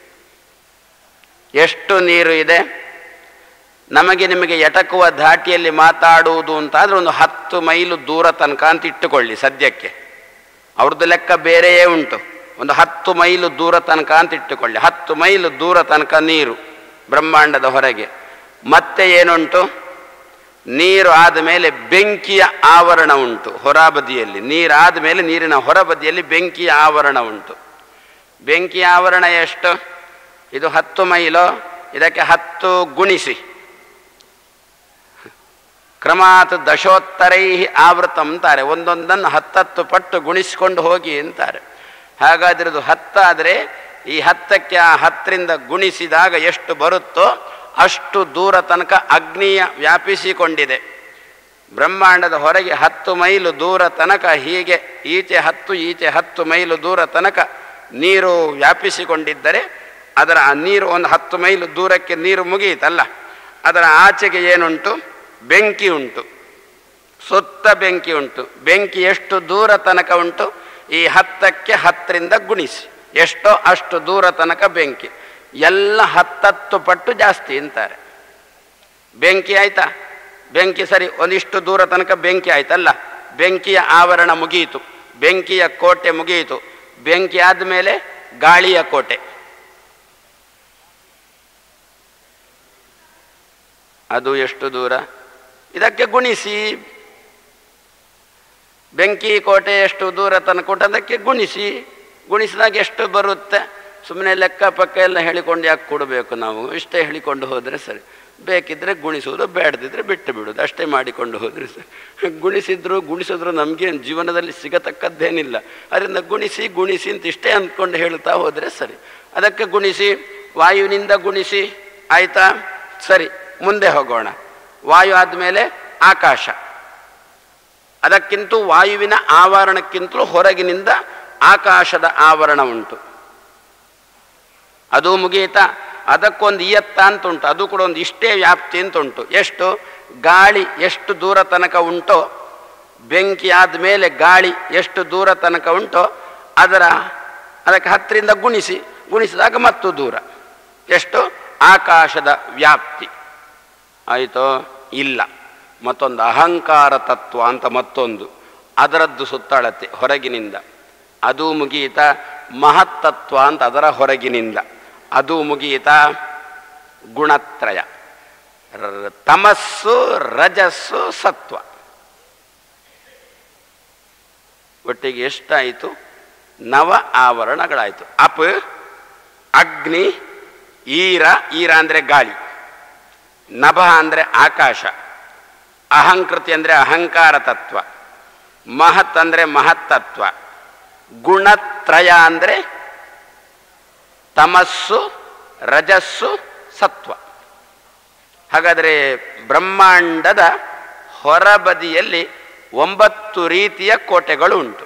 ಎಷ್ಟು ನೀರು ಇದೆ? ನಮಗೆ ನಿಮಗೆ ಎಟಕುವ ಧಾಟಿಯಲ್ಲಿ ಮಾತಾಡುವುದು ಅಂತಾದರೆ ಒಂದು 10 ಮೈಲು ದೂರ ತನಕ ಅಂತ ಇಟ್ಟುಕೊಳ್ಳಿ. ಸದ್ಯಕ್ಕೆ ಅವ್ರದ್ದು ಲೆಕ್ಕ ಬೇರೆಯೇ ಉಂಟು. ಒಂದು 10 ಮೈಲು ದೂರ ತನಕ ಅಂತ ಇಟ್ಟುಕೊಳ್ಳಿ. 10 ಮೈಲು ದೂರ ತನಕ ನೀರು ಬ್ರಹ್ಮಾಂಡದ ಹೊರಗೆ. ಮತ್ತೆ ಏನುಂಟು? ನೀರು ಆದ ಮೇಲೆ ಬೆಂಕಿಯ ಆವರಣ ಉಂಟು ಹೊರಬದಿಯಲ್ಲಿ. ನೀರಾದ ಮೇಲೆ ನೀರಿನ ಹೊರಬದಿಯಲ್ಲಿ ಬೆಂಕಿಯ ಆವರಣ ಉಂಟು. ಬೆಂಕಿಯ ಆವರಣ ಎಷ್ಟು? ಇದು 10 ಮೈಲು, ಇದಕ್ಕೆ 10 ಗುಣಿಸಿ. ಕ್ರಮಾತ್ ದಶೋತ್ತರೈ ಆವೃತ ಅಂತಾರೆ. ಒಂದೊಂದನ್ನು 10 ಪಟ್ಟು ಗುಣಿಸಿಕೊಂಡು ಹೋಗಿ ಅಂತಾರೆ. ಹಾಗಾದ್ರದು 10 ಆದರೆ ಈ 10ಕ್ಕೆ ಆ 10ರಿಂದ ಗುಣಿಸಿದಾಗ ಎಷ್ಟು ಬರುತ್ತೋ ಅಷ್ಟು ದೂರ ತನಕ ಅಗ್ನಿಯ ವ್ಯಾಪಿಸಿಕೊಂಡಿದೆ. ಬ್ರಹ್ಮಾಂಡದ ಹೊರಗೆ 10 ಮೈಲು ದೂರ ತನಕ ಹೀಗೆ ಈಚೆ 10 ಈಚೆ 10 ಮೈಲು ದೂರ ತನಕ ನೀರು ವ್ಯಾಪಿಸಿಕೊಂಡಿದ್ದರೆ ಅದರ ಆ ನೀರು ಒಂದು 10 ಮೈಲು ದೂರಕ್ಕೆ ನೀರು ಮುಗಿಯಿತಲ್ಲ, ಅದರ ಆಚೆಗೆ ಏನುಂಟು? ಬೆಂಕಿ ಉಂಟು, ಸುತ್ತ ಬೆಂಕಿ ಉಂಟು. ಬೆಂಕಿ ಎಷ್ಟು ದೂರ ತನಕ ಉಂಟು? ಈ 10ಕ್ಕೆ 10ರಿಂದ ಗುಣಿಸಿ ಎಷ್ಟೋ ಅಷ್ಟು ದೂರ ತನಕ ಬೆಂಕಿ. ಎಲ್ಲ 10 ಪಟ್ಟು ಜಾಸ್ತಿ ಅಂತಾರೆ. ಬೆಂಕಿ ಆಯ್ತಾ? ಬೆಂಕಿ ಸರಿ, ಒಂದಿಷ್ಟು ದೂರ ತನಕ ಬೆಂಕಿ ಆಯ್ತಲ್ಲ, ಬೆಂಕಿಯ ಆವರಣ ಮುಗಿಯಿತು, ಬೆಂಕಿಯ ಕೋಟೆ ಮುಗಿಯಿತು. ಬೆಂಕಿ ಆದಮೇಲೆ ಗಾಳಿಯ ಕೋಟೆ, ಅದು ಎಷ್ಟು ದೂರ? ಇದಕ್ಕೆ ಗುಣಿಸಿ. ಬೆಂಕಿ ಕೋಟೆ ಎಷ್ಟು ದೂರ ತನಕ ಉಂಟು ಅದಕ್ಕೆ ಗುಣಿಸಿ. ಗುಣಿಸಿದಾಗ ಎಷ್ಟು ಬರುತ್ತೆ? ಸುಮ್ಮನೆ ಲೆಕ್ಕ ಪಕ್ಕ ಎಲ್ಲ ಹೇಳಿಕೊಂಡು ಯಾಕೆ ಕೊಡಬೇಕು? ನಾವು ಇಷ್ಟೇ ಹೇಳಿಕೊಂಡು ಹೋದರೆ ಸರಿ. ಬೇಕಿದ್ದರೆ ಗುಣಿಸುವುದು, ಬೇಡದಿದ್ದರೆ ಬಿಟ್ಟು ಬಿಡೋದು, ಅಷ್ಟೇ ಮಾಡಿಕೊಂಡು ಹೋದರೆ ಸರಿ. ಗುಣಿಸಿದ್ರು ನಮಗೇನು ಜೀವನದಲ್ಲಿ ಸಿಗತಕ್ಕದ್ದೇನಿಲ್ಲ. ಅದರಿಂದ ಗುಣಿಸಿ ಗುಣಿಸಿ ಅಂತ ಇಷ್ಟೇ ಅಂದ್ಕೊಂಡು ಹೇಳ್ತಾ ಹೋದರೆ ಸರಿ. ಅದಕ್ಕೆ ಗುಣಿಸಿ, ವಾಯುವಿನಿಂದ ಗುಣಿಸಿ. ಆಯಿತಾ? ಸರಿ, ಮುಂದೆ ಹೋಗೋಣ. ವಾಯು ಆದಮೇಲೆ ಆಕಾಶ. ಅದಕ್ಕಿಂತ ವಾಯುವಿನ ಆವರಣಕ್ಕಿಂತಲೂ ಹೊರಗಿನಿಂದ ಆಕಾಶದ ಆವರಣ ಉಂಟು. ಅದು ಮುಗಿಯಿತಾ? ಅದಕ್ಕೊಂದು ಇಯತ್ತ ಅಂತ ಉಂಟು, ಅದು ಕೂಡ ಒಂದು ಇಷ್ಟೇ ವ್ಯಾಪ್ತಿ ಅಂತ ಉಂಟು. ಎಷ್ಟು? ಗಾಳಿ ಎಷ್ಟು ದೂರ ತನಕ ಉಂಟೋ, ಬೆಂಕಿ ಆದಮೇಲೆ ಗಾಳಿ ಎಷ್ಟು ದೂರ ತನಕ ಉಂಟೋ ಅದಕ್ಕೆ 10ರಿಂದ ಗುಣಿಸಿದಾಗ ಮತ್ತು ದೂರ ಎಷ್ಟು? ಆಕಾಶದ ವ್ಯಾಪ್ತಿ. ಆಯಿತೋ? ಇಲ್ಲ. ಮತ್ತೊಂದು ಅಹಂಕಾರ ತತ್ವ ಅಂತ ಮತ್ತೊಂದು, ಅದರದ್ದು ಸುತ್ತಳತೆ ಹೊರಗಿನಿಂದ, ಅದು ಮುಗಿಯಿತಾ? ಮಹತ್ತತ್ವ ಅಂತ ಅದರ ಹೊರಗಿನಿಂದ, ಅದು ಮುಗಿಯಿತಾ? ಗುಣತ್ರಯ, ತಮಸ್ಸು ರಜಸ್ಸು ಸತ್ವ. ಒಟ್ಟಿಗೆ ಎಷ್ಟಾಯಿತು? 9 ಆವರಣಗಳಾಯಿತು. ಅಪ್, ಅಗ್ನಿ, ಈರ ಅಂದರೆ ಗಾಳಿ, ನಭ ಅಂದರೆ ಆಕಾಶ, ಅಹಂಕೃತಿ ಅಂದರೆ ಅಹಂಕಾರ ತತ್ವ, ಮಹತ್ ಅಂದರೆ ಮಹತ್ತತ್ವ, ಗುಣತ್ರಯ ಅಂದರೆ ತಮಸ್ಸು ರಜಸ್ಸು ಸತ್ವ. ಹಾಗಾದರೆ ಬ್ರಹ್ಮಾಂಡದ ಹೊರಬದಿಯಲ್ಲಿ 9 ರೀತಿಯ ಕೋಟೆಗಳು ಉಂಟು.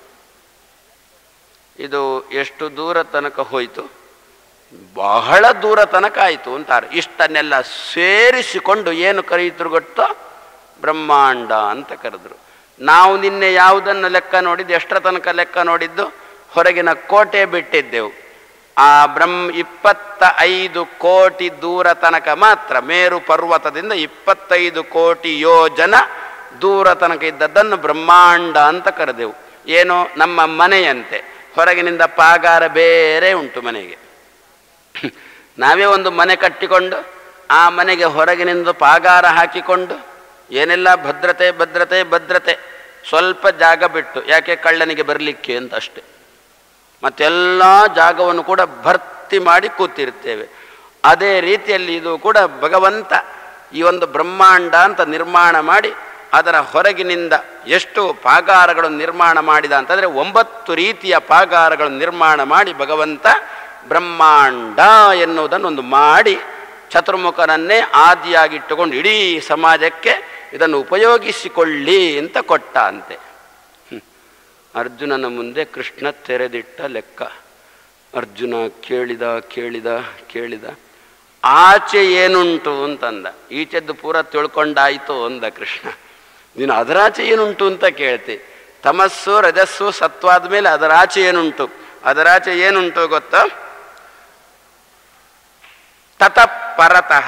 ಇದು ಎಷ್ಟು ದೂರ ತನಕ ಹೋಯಿತು? ಬಹಳ ದೂರ ತನಕ ಆಯಿತು ಅಂತಾರೆ. ಇಷ್ಟನ್ನೆಲ್ಲ ಸೇರಿಸಿಕೊಂಡು ಏನು ಕರೆಯಿದ್ರು ಗೊತ್ತೋ? ಬ್ರಹ್ಮಾಂಡ ಅಂತ ಕರೆದ್ರು. ನಾವು ನಿನ್ನೆ ಯಾವುದನ್ನು ಲೆಕ್ಕ ನೋಡಿದ್ದು? ಎಷ್ಟರ ತನಕ ಲೆಕ್ಕ ನೋಡಿದ್ದು? ಹೊರಗಿನ ಕೋಟೆ ಬಿಟ್ಟಿದ್ದೆವು. ಆ 25 ಕೋಟಿ ದೂರ ತನಕ ಮಾತ್ರ, ಮೇರು ಪರ್ವತದಿಂದ 25 ಕೋಟಿ ಯೋಜನ ದೂರ ತನಕ ಇದ್ದದ್ದನ್ನು ಬ್ರಹ್ಮಾಂಡ ಅಂತ ಕರೆದೆವು. ಏನೋ ನಮ್ಮ ಮನೆಯಂತೆ, ಹೊರಗಿನಿಂದ ಪಾಗಾರ ಬೇರೆ ಉಂಟು ಮನೆಗೆ. ನಾವೇ ಒಂದು ಮನೆ ಕಟ್ಟಿಕೊಂಡು ಆ ಮನೆಗೆ ಹೊರಗಿನಿಂದ ಪಾಗಾರ ಹಾಕಿಕೊಂಡು ಏನೆಲ್ಲ ಭದ್ರತೆ, ಸ್ವಲ್ಪ ಜಾಗ ಬಿಟ್ಟು, ಯಾಕೆ? ಕಳ್ಳನಿಗೆ ಬರಲಿಕ್ಕೆ ಅಂತ ಅಷ್ಟೆ. ಮತ್ತೆಲ್ಲ ಜಾಗವನ್ನು ಕೂಡ ಭರ್ತಿ ಮಾಡಿ ಕೂತಿರ್ತೇವೆ. ಅದೇ ರೀತಿಯಲ್ಲಿ ಇದು ಕೂಡ ಭಗವಂತ ಈ ಒಂದು ಬ್ರಹ್ಮಾಂಡ ಅಂತ ನಿರ್ಮಾಣ ಮಾಡಿ ಅದರ ಹೊರಗಿನಿಂದ ಎಷ್ಟು ಪಾಗಾರಗಳನ್ನು ನಿರ್ಮಾಣ ಮಾಡಿದ ಅಂತಂದರೆ 9 ರೀತಿಯ ಪಾಗಾರಗಳನ್ನು ನಿರ್ಮಾಣ ಮಾಡಿ ಭಗವಂತ ಬ್ರಹ್ಮಾಂಡ ಎನ್ನುವುದನ್ನು ಒಂದು ಮಾಡಿ ಚತುರ್ಮುಖನನ್ನೇ ಆದಿಯಾಗಿಟ್ಟುಕೊಂಡು ಇಡೀ ಸಮಾಜಕ್ಕೆ ಇದನ್ನು ಉಪಯೋಗಿಸಿಕೊಳ್ಳಿ ಅಂತ ಕೊಟ್ಟ ಅಂತೆ. ಅರ್ಜುನನ ಮುಂದೆ ಕೃಷ್ಣ ತೆರೆದಿಟ್ಟ ಲೆಕ್ಕ. ಅರ್ಜುನ ಕೇಳಿದ ಆಚೆ ಏನುಂಟು ಅಂತಂದ. ಈಚೆದ್ದು ಪೂರ ತಿಳ್ಕೊಂಡಾಯಿತು ಅಂದ ಕೃಷ್ಣ. ನೀನು ಅದರಾಚೆ ಏನುಂಟು ಅಂತ ಕೇಳ್ತಿ. ತಮಸ್ಸು ರಜಸ್ಸು ಸತ್ವಾದ ಮೇಲೆ ಅದರಾಚೆ ಏನುಂಟು? ಅದರಾಚೆ ಏನುಂಟು ಗೊತ್ತಾ? ತತಃಪರತಃ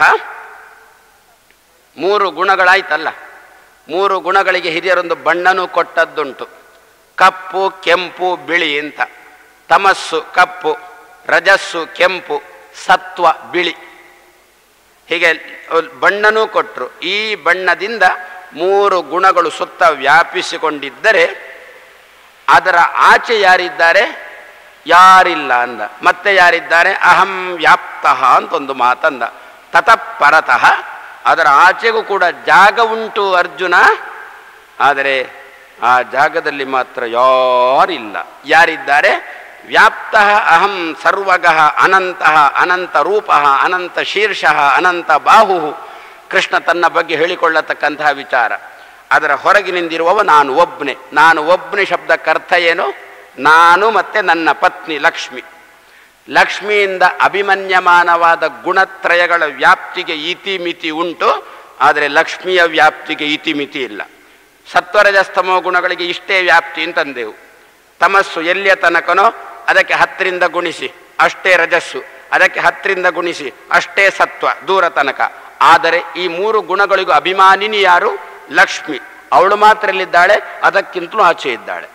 3 ಗುಣಗಳಾಯ್ತಲ್ಲ. 3 ಗುಣಗಳಿಗೆ ಹಿರಿಯರೊಂದು ಬಣ್ಣನೂ ಕೊಟ್ಟದ್ದುಂಟು. ಕಪ್ಪು, ಕೆಂಪು, ಬಿಳಿ ಅಂತ. ತಮಸ್ಸು ಕಪ್ಪು, ರಜಸ್ಸು ಕೆಂಪು, ಸತ್ವ ಬಿಳಿ. ಹೀಗೆ ಬಣ್ಣನೂ ಕೊಟ್ಟರು. ಈ ಬಣ್ಣದಿಂದ 3 ಗುಣಗಳು ಸುತ್ತ ವ್ಯಾಪಿಸಿಕೊಂಡಿದ್ದರೆ ಅದರ ಆಚೆ ಯಾರಿದ್ದಾರೆ? ಯಾರಿಲ್ಲ ಅಂದ. ಮತ್ತೆ ಯಾರಿದ್ದಾರೆ? ಅಹಂ ವ್ಯಾಪ್ತಃ ಅಂತ ಒಂದು ಮಾತಂದ. ತತಃಪರತಃ ಅದರ ಆಚೆಗೂ ಕೂಡ ಜಾಗ ಉಂಟು ಅರ್ಜುನ. ಆದರೆ ಆ ಜಾಗದಲ್ಲಿ ಮಾತ್ರ ಯಾರಿಲ್ಲ. ಯಾರಿದ್ದಾರೆ? ವ್ಯಾಪ್ತಃ ಅಹಂ ಸರ್ವಗಃ ಅನಂತಃ ಅನಂತ ರೂಪಃ ಅನಂತ ಶೀರ್ಷಃ ಅನಂತ ಬಾಹು. ಕೃಷ್ಣ ತನ್ನ ಬಗ್ಗೆ ಹೇಳಿಕೊಳ್ಳತಕ್ಕಂತಹ ವಿಚಾರ. ಅದರ ಹೊರಗಿನಿಂದಿರುವವ ನಾನು ಒಬ್ಬನೇ. ನಾನು ಒಬ್ಬನೇ ಶಬ್ದಕ್ಕೆ ಅರ್ಥ ಏನು? ನಾನು ಮತ್ತೆ ನನ್ನ ಪತ್ನಿ ಲಕ್ಷ್ಮಿ. ಲಕ್ಷ್ಮಿಯಿಂದ ಅಭಿಮನ್ಯಮಾನವಾದ ಗುಣತ್ರಯಗಳ ವ್ಯಾಪ್ತಿಗೆ ಇತಿಮಿತಿ ಉಂಟು, ಆದರೆ ಲಕ್ಷ್ಮಿಯ ವ್ಯಾಪ್ತಿಗೆ ಇತಿಮಿತಿ ಇಲ್ಲ. ಸತ್ವರಜಸ್ತಮೋ ಗುಣಗಳಿಗೆ ಇಷ್ಟೇ ವ್ಯಾಪ್ತಿ ಅಂತಂದೆವು. ತಮಸ್ಸು ಎಲ್ಲಿಯ ತನಕನೋ ಅದಕ್ಕೆ 10ರಿಂದ ಗುಣಿಸಿ ಅಷ್ಟೇ ರಜಸ್ಸು, ಅದಕ್ಕೆ 10ರಿಂದ ಗುಣಿಸಿ ಅಷ್ಟೇ ಸತ್ವ, ದೂರ ತನಕ. ಆದರೆ ಈ 3 ಗುಣಗಳಿಗೂ ಅಭಿಮಾನಿನಿ ಯಾರು? ಲಕ್ಷ್ಮಿ. ಅವಳು ಮಾತ್ರ ಎಲ್ಲಿದ್ದಾಳೆ? ಅದಕ್ಕಿಂತಲೂ ಆಚೆ ಇದ್ದಾಳೆ.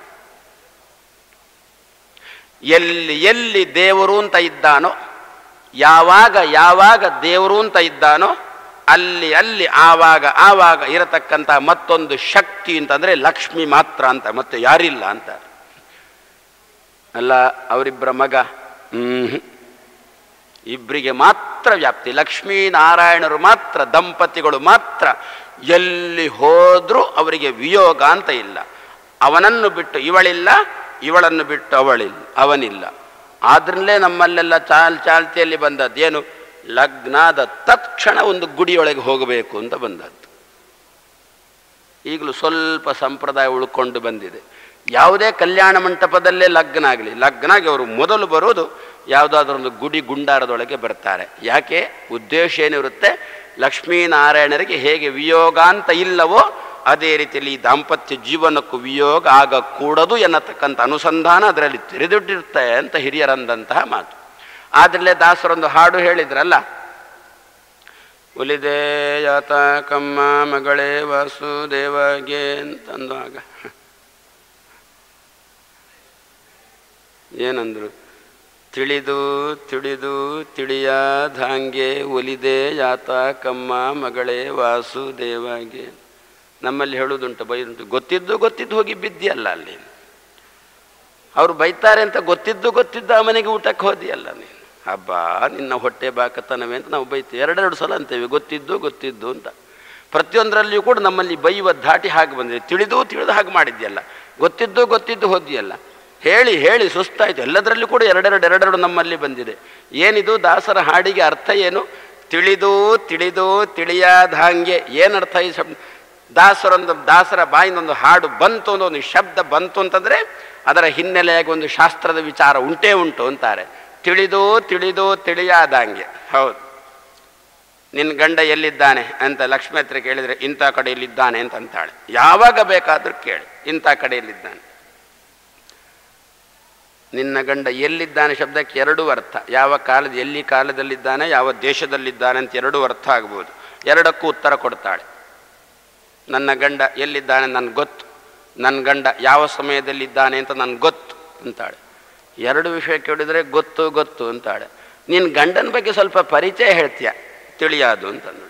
ಎಲ್ಲಿ ಎಲ್ಲಿ ದೇವರು ಅಂತ ಇದ್ದಾನೋ, ಯಾವಾಗ ಯಾವಾಗ ದೇವರು ಅಂತ ಇದ್ದಾನೋ ಅಲ್ಲಿ ಅಲ್ಲಿ ಆವಾಗ ಆವಾಗ ಇರತಕ್ಕಂಥ ಮತ್ತೊಂದು ಶಕ್ತಿ ಅಂತಂದರೆ ಲಕ್ಷ್ಮಿ ಮಾತ್ರ ಅಂತ, ಮತ್ತೆ ಯಾರಿಲ್ಲ ಅಂತ. ಅಲ್ಲ, ಅವರಿಬ್ಬರ ಮಗ ಇಬ್ಬರಿಗೆ ಮಾತ್ರ ವ್ಯಾಪ್ತಿ. ಲಕ್ಷ್ಮೀನಾರಾಯಣರು ಮಾತ್ರ, ದಂಪತಿಗಳು ಮಾತ್ರ. ಎಲ್ಲಿ ಹೋದರೂ ಅವರಿಗೆ ವಿಯೋಗ ಅಂತ ಇಲ್ಲ. ಅವನನ್ನು ಬಿಟ್ಟು ಇವಳಿಲ್ಲ, ಇವಳನ್ನು ಬಿಟ್ಟು ಅವನಿಲ್ಲ. ಆದ್ರಲ್ಲೇ ನಮ್ಮಲ್ಲೆಲ್ಲ ಚಾಲ್ತಿಯಲ್ಲಿ ಬಂದದ್ದು ಏನು? ಲಗ್ನಾದ ತತ್ಕ್ಷಣ ಒಂದು ಗುಡಿಯೊಳಗೆ ಹೋಗಬೇಕು ಅಂತ ಬಂದದ್ದು. ಈಗಲೂ ಸ್ವಲ್ಪ ಸಂಪ್ರದಾಯ ಉಳ್ಕೊಂಡು ಬಂದಿದೆ. ಯಾವುದೇ ಕಲ್ಯಾಣ ಮಂಟಪದಲ್ಲೇ ಲಗ್ನ ಆಗಿ ಅವರು ಮೊದಲು ಬರೋದು ಯಾವುದಾದ್ರೊಂದು ಗುಡಿ ಗುಂಡಾರದೊಳಗೆ ಬರ್ತಾರೆ. ಯಾಕೆ? ಉದ್ದೇಶ ಏನಿರುತ್ತೆ? ಲಕ್ಷ್ಮೀನಾರಾಯಣರಿಗೆ ಹೇಗೆ ವಿಯೋಗ ಅಂತ ಇಲ್ಲವೋ ಅದೇ ರೀತಿಯಲ್ಲಿ ಈ ದಾಂಪತ್ಯ ಜೀವನಕ್ಕೂ ವಿಯೋಗ ಆಗಕೂಡದು ಎನ್ನತಕ್ಕಂಥ ಅನುಸಂಧಾನ ಅದರಲ್ಲಿ ತೆರೆದಿಟ್ಟಿರುತ್ತೆ ಅಂತ ಹಿರಿಯರಂದಂತಹ ಮಾತು. ಆದ್ರಲ್ಲೇ ದಾಸರೊಂದು ಹಾಡು ಹೇಳಿದ್ರಲ್ಲ, ಒಲಿದೆ ಯಾತ ಕಮ್ಮ ಮಗಳೇ ವಾಸುದೇವಗೆ ಅಂತಂದಾಗ ಏನಂದ್ರು? ತಿಳಿದು ತಿಳಿದು ತಿಳಿಯಾದಂಗೆ ಒಲಿದೆ ಯಾತ ಕಮ್ಮ ಮಗಳೇ ವಾಸುದೇವಗೆ. ನಮ್ಮಲ್ಲಿ ಹೇಳುವುದುಂಟು, ಬೈದುಂಟು, ಗೊತ್ತಿದ್ದು ಹೋಗಿ ಬಿದ್ದಿಯಲ್ಲ ಅಲ್ಲಿ. ಅವರು ಬೈತಾರೆ ಅಂತ ಗೊತ್ತಿದ್ದು ಆ ಮನೆಗೆ ಊಟಕ್ಕೆ ಹೋದಿಯಲ್ಲ ನೀನು. ಹಬ್ಬ ನಿನ್ನ ಹೊಟ್ಟೆ ಬಾಕತನವೇ ಅಂತ ನಾವು ಬೈತೀವಿ. 2 ಸಲ ಅಂತೇವೆ ಗೊತ್ತಿದ್ದು ಅಂತ. ಪ್ರತಿಯೊಂದರಲ್ಲಿಯೂ ಕೂಡ ನಮ್ಮಲ್ಲಿ ಬೈಯುವ ಧಾಟಿ ಹಾಗೆ ಬಂದಿದೆ. ತಿಳಿದು ಹಾಗೆ ಮಾಡಿದ್ಯಲ್ಲ, ಗೊತ್ತಿದ್ದು ಹೋದಿಯಲ್ಲ. ಹೇಳಿ ಸುಸ್ತಾಯಿತು. ಎಲ್ಲದರಲ್ಲೂ ಕೂಡ 2 ನಮ್ಮಲ್ಲಿ ಬಂದಿದೆ. ಏನಿದು ದಾಸರ ಹಾಡಿಗೆ ಅರ್ಥ ಏನು? ತಿಳಿದು ತಿಳಿಯಾದ ಹಾಗೆ. ಏನರ್ಥ ಈ ಶಬ್ದ? ದಾಸರ ಬಾಯಿಂದೊಂದು ಹಾಡು ಬಂತು, ಒಂದು ಶಬ್ದ ಬಂತು ಅಂತಂದರೆ ಅದರ ಹಿನ್ನೆಲೆಯಾಗಿ ಒಂದು ಶಾಸ್ತ್ರದ ವಿಚಾರ ಉಂಟು ಅಂತಾರೆ. ತಿಳಿದು ತಿಳಿಯಾದಂಗೆ. ಹೌದು, ನಿನ್ನ ಗಂಡ ಎಲ್ಲಿದ್ದಾನೆ ಅಂತ ಲಕ್ಷ್ಮಿ ಹತ್ರ ಕೇಳಿದರೆ ಇಂಥ ಕಡೆಯಲ್ಲಿದ್ದಾನೆ ಅಂತ ಅಂತಾಳೆ. ಯಾವಾಗ ಬೇಕಾದರೂ ಕೇಳಿ, ಇಂಥ ಕಡೆಯಲ್ಲಿದ್ದಾನೆ. ನಿನ್ನ ಗಂಡ ಎಲ್ಲಿದ್ದಾನೆ ಶಬ್ದಕ್ಕೆ 2 ಅರ್ಥ. ಯಾವ ಎಲ್ಲಿ ಕಾಲದಲ್ಲಿದ್ದಾನೆ, ಯಾವ ದೇಶದಲ್ಲಿದ್ದಾನೆ ಅಂತ 2 ಅರ್ಥ ಆಗ್ಬೋದು. 2ಕ್ಕೂ ಉತ್ತರ ಕೊಡ್ತಾಳೆ. ನನ್ನ ಗಂಡ ಎಲ್ಲಿದ್ದಾನೆ ನನಗೆ ಗೊತ್ತು, ನನ್ನ ಗಂಡ ಯಾವ ಸಮಯದಲ್ಲಿದ್ದಾನೆ ಅಂತ ನನಗೆ ಗೊತ್ತು ಅಂತಾಳೆ. 2 ವಿಷಯ ಕೇಳಿದರೆ ಗೊತ್ತು ಅಂತಾಳೆ. ನಿನ್ನ ಗಂಡನ ಬಗ್ಗೆ ಸ್ವಲ್ಪ ಪರಿಚಯ ಹೇಳ್ತೀಯ, ತಿಳಿಯಾದು ಅಂತಂದು.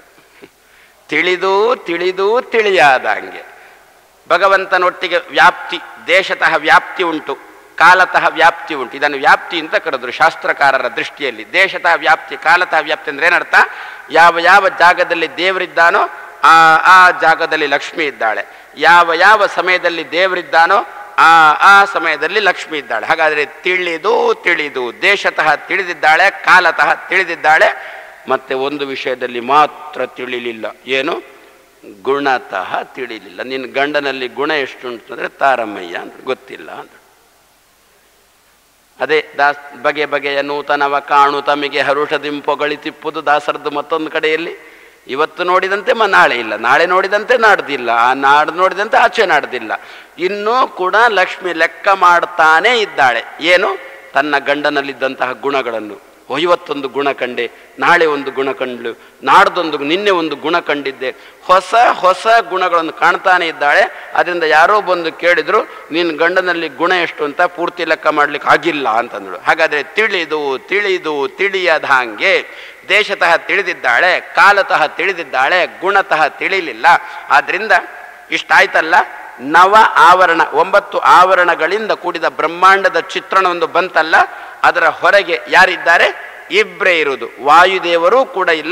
ತಿಳಿದು ತಿಳಿಯಾದಂಗೆ. ಭಗವಂತನೊಟ್ಟಿಗೆ ವ್ಯಾಪ್ತಿ, ದೇಶತಃ ವ್ಯಾಪ್ತಿ ಉಂಟು, ಕಾಲತಃ ವ್ಯಾಪ್ತಿ ಉಂಟು. ಇದನ್ನು ವ್ಯಾಪ್ತಿ ಅಂತ ಕರೆದ್ರು ಶಾಸ್ತ್ರಕಾರರ ದೃಷ್ಟಿಯಲ್ಲಿ. ದೇಶತಃ ವ್ಯಾಪ್ತಿ, ಕಾಲತಃ ವ್ಯಾಪ್ತಿ ಅಂದರೆ ಏನರ್ಥ? ಯಾವ ಜಾಗದಲ್ಲಿ ದೇವರಿದ್ದಾನೋ ಆ ಜಾಗದಲ್ಲಿ ಲಕ್ಷ್ಮಿ ಇದ್ದಾಳೆ. ಯಾವ ಸಮಯದಲ್ಲಿ ದೇವರಿದ್ದಾನೋ ಆ ಸಮಯದಲ್ಲಿ ಲಕ್ಷ್ಮಿ ಇದ್ದಾಳೆ. ಹಾಗಾದರೆ ತಿಳಿದು ದೇಶತಃ ತಿಳಿದಿದ್ದಾಳೆ, ಕಾಲತಃ ತಿಳಿದಿದ್ದಾಳೆ. ಮತ್ತೆ ಒಂದು ವಿಷಯದಲ್ಲಿ ಮಾತ್ರ ತಿಳಿಲಿಲ್ಲ. ಏನು? ಗುಣತಃ ತಿಳಿಲಿಲ್ಲ. ನಿನ್ನ ಗಂಡನಲ್ಲಿ ಗುಣ ಎಷ್ಟುಂಟು ಅಂದರೆ ತಾರಮ್ಮಯ್ಯ ಅಂತ ಗೊತ್ತಿಲ್ಲ ಅಂತ. ಅದೇ ಬಗೆಯ ನೂತನವ ಕಾಣು ತಮಗೆ ಹರುಷದಿಂಪೊಗಳಿ ತಿಪ್ಪುದು ದಾಸರದ್ದು ಮತ್ತೊಂದು ಕಡೆಯಲ್ಲಿ. ಇವತ್ತು ನೋಡಿದಂತೆ ನಾಳೆ ಇಲ್ಲ, ನಾಳೆ ನೋಡಿದಂತೆ ನಾಡ್ದಿಲ್ಲ, ಆ ನಾಡು ನೋಡಿದಂತೆ ಆಚೆ ನಾಡ್ದಿಲ್ಲ. ಇನ್ನೂ ಕೂಡ ಲಕ್ಷ್ಮಿ ಲೆಕ್ಕ ಮಾಡ್ತಾನೇ ಇದ್ದಾಳೆ. ಏನು? ತನ್ನ ಗಂಡನಲ್ಲಿದ್ದಂತಹ ಗುಣಗಳನ್ನು. ಇವತ್ತೊಂದು ಗುಣ ಕಂಡೆ, ನಾಳೆ ಒಂದು ಗುಣ ಕಂಡ್ಲು, ನಿನ್ನೆ ಒಂದು ಗುಣ ಕಂಡಿದ್ದೆ. ಹೊಸ ಗುಣಗಳನ್ನು ಕಾಣ್ತಾನೆ ಇದ್ದಾಳೆ. ಅದರಿಂದ ಯಾರೋ ಬಂದು ಕೇಳಿದ್ರು, ನಿನ್ನ ಗಂಡನಲ್ಲಿ ಗುಣ ಎಷ್ಟು ಅಂತ ಪೂರ್ತಿ ಲೆಕ್ಕ ಮಾಡ್ಲಿಕ್ಕೆ ಆಗಿಲ್ಲ ಅಂತಂದಳು. ಹಾಗಾದರೆ ತಿಳಿದು ತಿಳಿಯದ ಹಾಗೆ ದೇಶತಃ ತಿಳಿದಿದ್ದಾಳೆ, ಕಾಲತಃ ತಿಳಿದಿದ್ದಾಳೆ, ಗುಣತಃ ತಿಳಿಲಿಲ್ಲ. ಆದ್ದರಿಂದ ಇಷ್ಟಾಯ್ತಲ್ಲ, 9 ಆವರಣ, 9 ಆವರಣಗಳಿಂದ ಕೂಡಿದ ಬ್ರಹ್ಮಾಂಡದ ಚಿತ್ರಣವೊಂದು ಬಂತಲ್ಲ. ಅದರ ಹೊರಗೆ ಯಾರಿದ್ದಾರೆ? ಇಬ್ಬರೇ ಇರುವುದು. ವಾಯುದೇವರೂ ಕೂಡ ಇಲ್ಲ,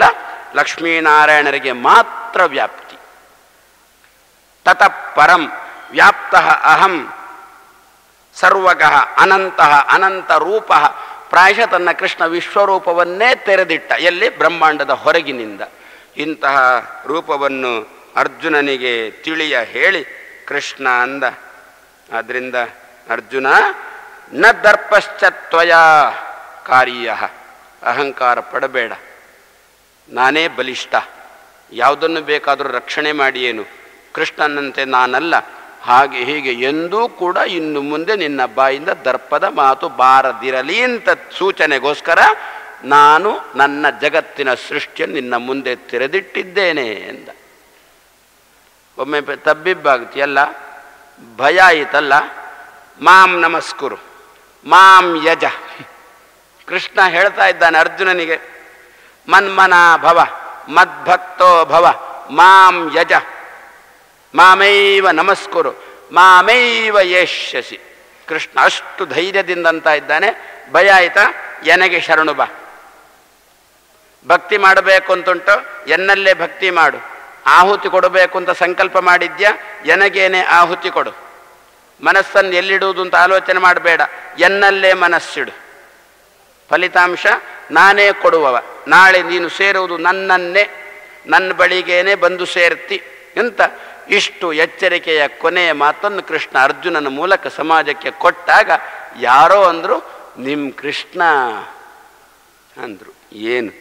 ಲಕ್ಷ್ಮೀನಾರಾಯಣರಿಗೆ ಮಾತ್ರ ವ್ಯಾಪ್ತಿ. ತತಃ ಪರಂ ವ್ಯಾಪ್ತಃ ಅಹಂ ಸರ್ವಗಃ ಅನಂತಃ ಅನಂತ ರೂಪ. ಪ್ರಾಯಶಃ ತನ್ನ ಕೃಷ್ಣ ವಿಶ್ವರೂಪವನ್ನೇ ತೆರೆದಿಟ್ಟ. ಎಲ್ಲಿ? ಬ್ರಹ್ಮಾಂಡದ ಹೊರಗಿನಿಂದ. ಇಂತಹ ರೂಪವನ್ನು ಅರ್ಜುನನಿಗೆ ತಿಳಿಯ ಹೇಳಿ ಕೃಷ್ಣ ಅಂದ. ಆದ್ದರಿಂದ ಅರ್ಜುನ ನ ದರ್ಪಶ್ಚತ್ವಯ ಕಾರ್ಯ, ಅಹಂಕಾರ ಪಡಬೇಡ, ನಾನೇ ಬಲಿಷ್ಠ, ಯಾವುದನ್ನು ಬೇಕಾದರೂ ರಕ್ಷಣೆ ಮಾಡಿಯೇನು, ಕೃಷ್ಣನಂತೆ ನಾನಲ್ಲ, ಹಾಗೆ ಹೀಗೆ ಎಂದೂ ಕೂಡ ಇನ್ನು ಮುಂದೆ ನಿನ್ನ ಬಾಯಿಂದ ದರ್ಪದ ಮಾತು ಬಾರದಿರಲಿ ಅಂತ ಸೂಚನೆಗೋಸ್ಕರ ನಾನು ನನ್ನ ಜಗತ್ತಿನ ಸೃಷ್ಟಿಯನ್ನು ನಿನ್ನ ಮುಂದೆ ತೆರೆದಿಟ್ಟಿದ್ದೇನೆ ಎಂದ. ಒಮ್ಮೆ ತಬ್ಬಿಬ್ಬಾಗ್ತಿಯಲ್ಲ, ಭಯ ಆಯಿತಲ್ಲ, ಮಾಂ ನಮಸ್ಕುರು ಮಾಂ ಯಜ. ಕೃಷ್ಣ ಹೇಳ್ತಾ ಇದ್ದಾನೆ ಅರ್ಜುನನಿಗೆ, ಮನ್ಮನ ಭವ ಮದ್ಭಕ್ತೋ ಭವ ಮಾಂ ಯಜ ಮಾಮೈವ ನಮಸ್ಕುರು ಮಾಮೈವ ಯೇಷ್ಯಸಿ. ಕೃಷ್ಣ ಅಷ್ಟು ಧೈರ್ಯದಿಂದ ಅಂತ ಇದ್ದಾನೆ. ಭಯ ಆಯಿತಾ? ಎನಗೆ ಶರಣು ಬಾ. ಭಕ್ತಿ ಮಾಡಬೇಕು ಅಂತುಂಟು, ಎನ್ನಲ್ಲೇ ಭಕ್ತಿ ಮಾಡು. ಆಹುತಿ ಕೊಡಬೇಕು ಅಂತ ಸಂಕಲ್ಪ ಮಾಡಿದ್ಯಾ, ಎನಗೇನೆ ಆಹುತಿ ಕೊಡು. ಮನಸ್ಸನ್ನು ಎಲ್ಲಿಡುವುದು ಅಂತ ಆಲೋಚನೆ ಮಾಡಬೇಡ, ಎನ್ನಲ್ಲೇ ಮನಸ್ಸಿಡು. ಫಲಿತಾಂಶ ನಾನೇ ಕೊಡುವವ. ನಾಳೆ ನೀನು ಸೇರುವುದು ನನ್ನನ್ನೇ, ನನ್ನ ಬಳಿಗೇನೆ ಬಂದು ಸೇರ್ತಿ ಅಂತ ಇಷ್ಟು ಎಚ್ಚರಿಕೆಯ ಕೊನೆಯ ಮಾತನ್ನು ಕೃಷ್ಣ ಅರ್ಜುನನ ಮೂಲಕ ಸಮಾಜಕ್ಕೆ ಕೊಟ್ಟಾಗ ಯಾರೋ ಅಂದರು, ನಿಮ್ಮ ಕೃಷ್ಣ ಅಂದರು. ಏನು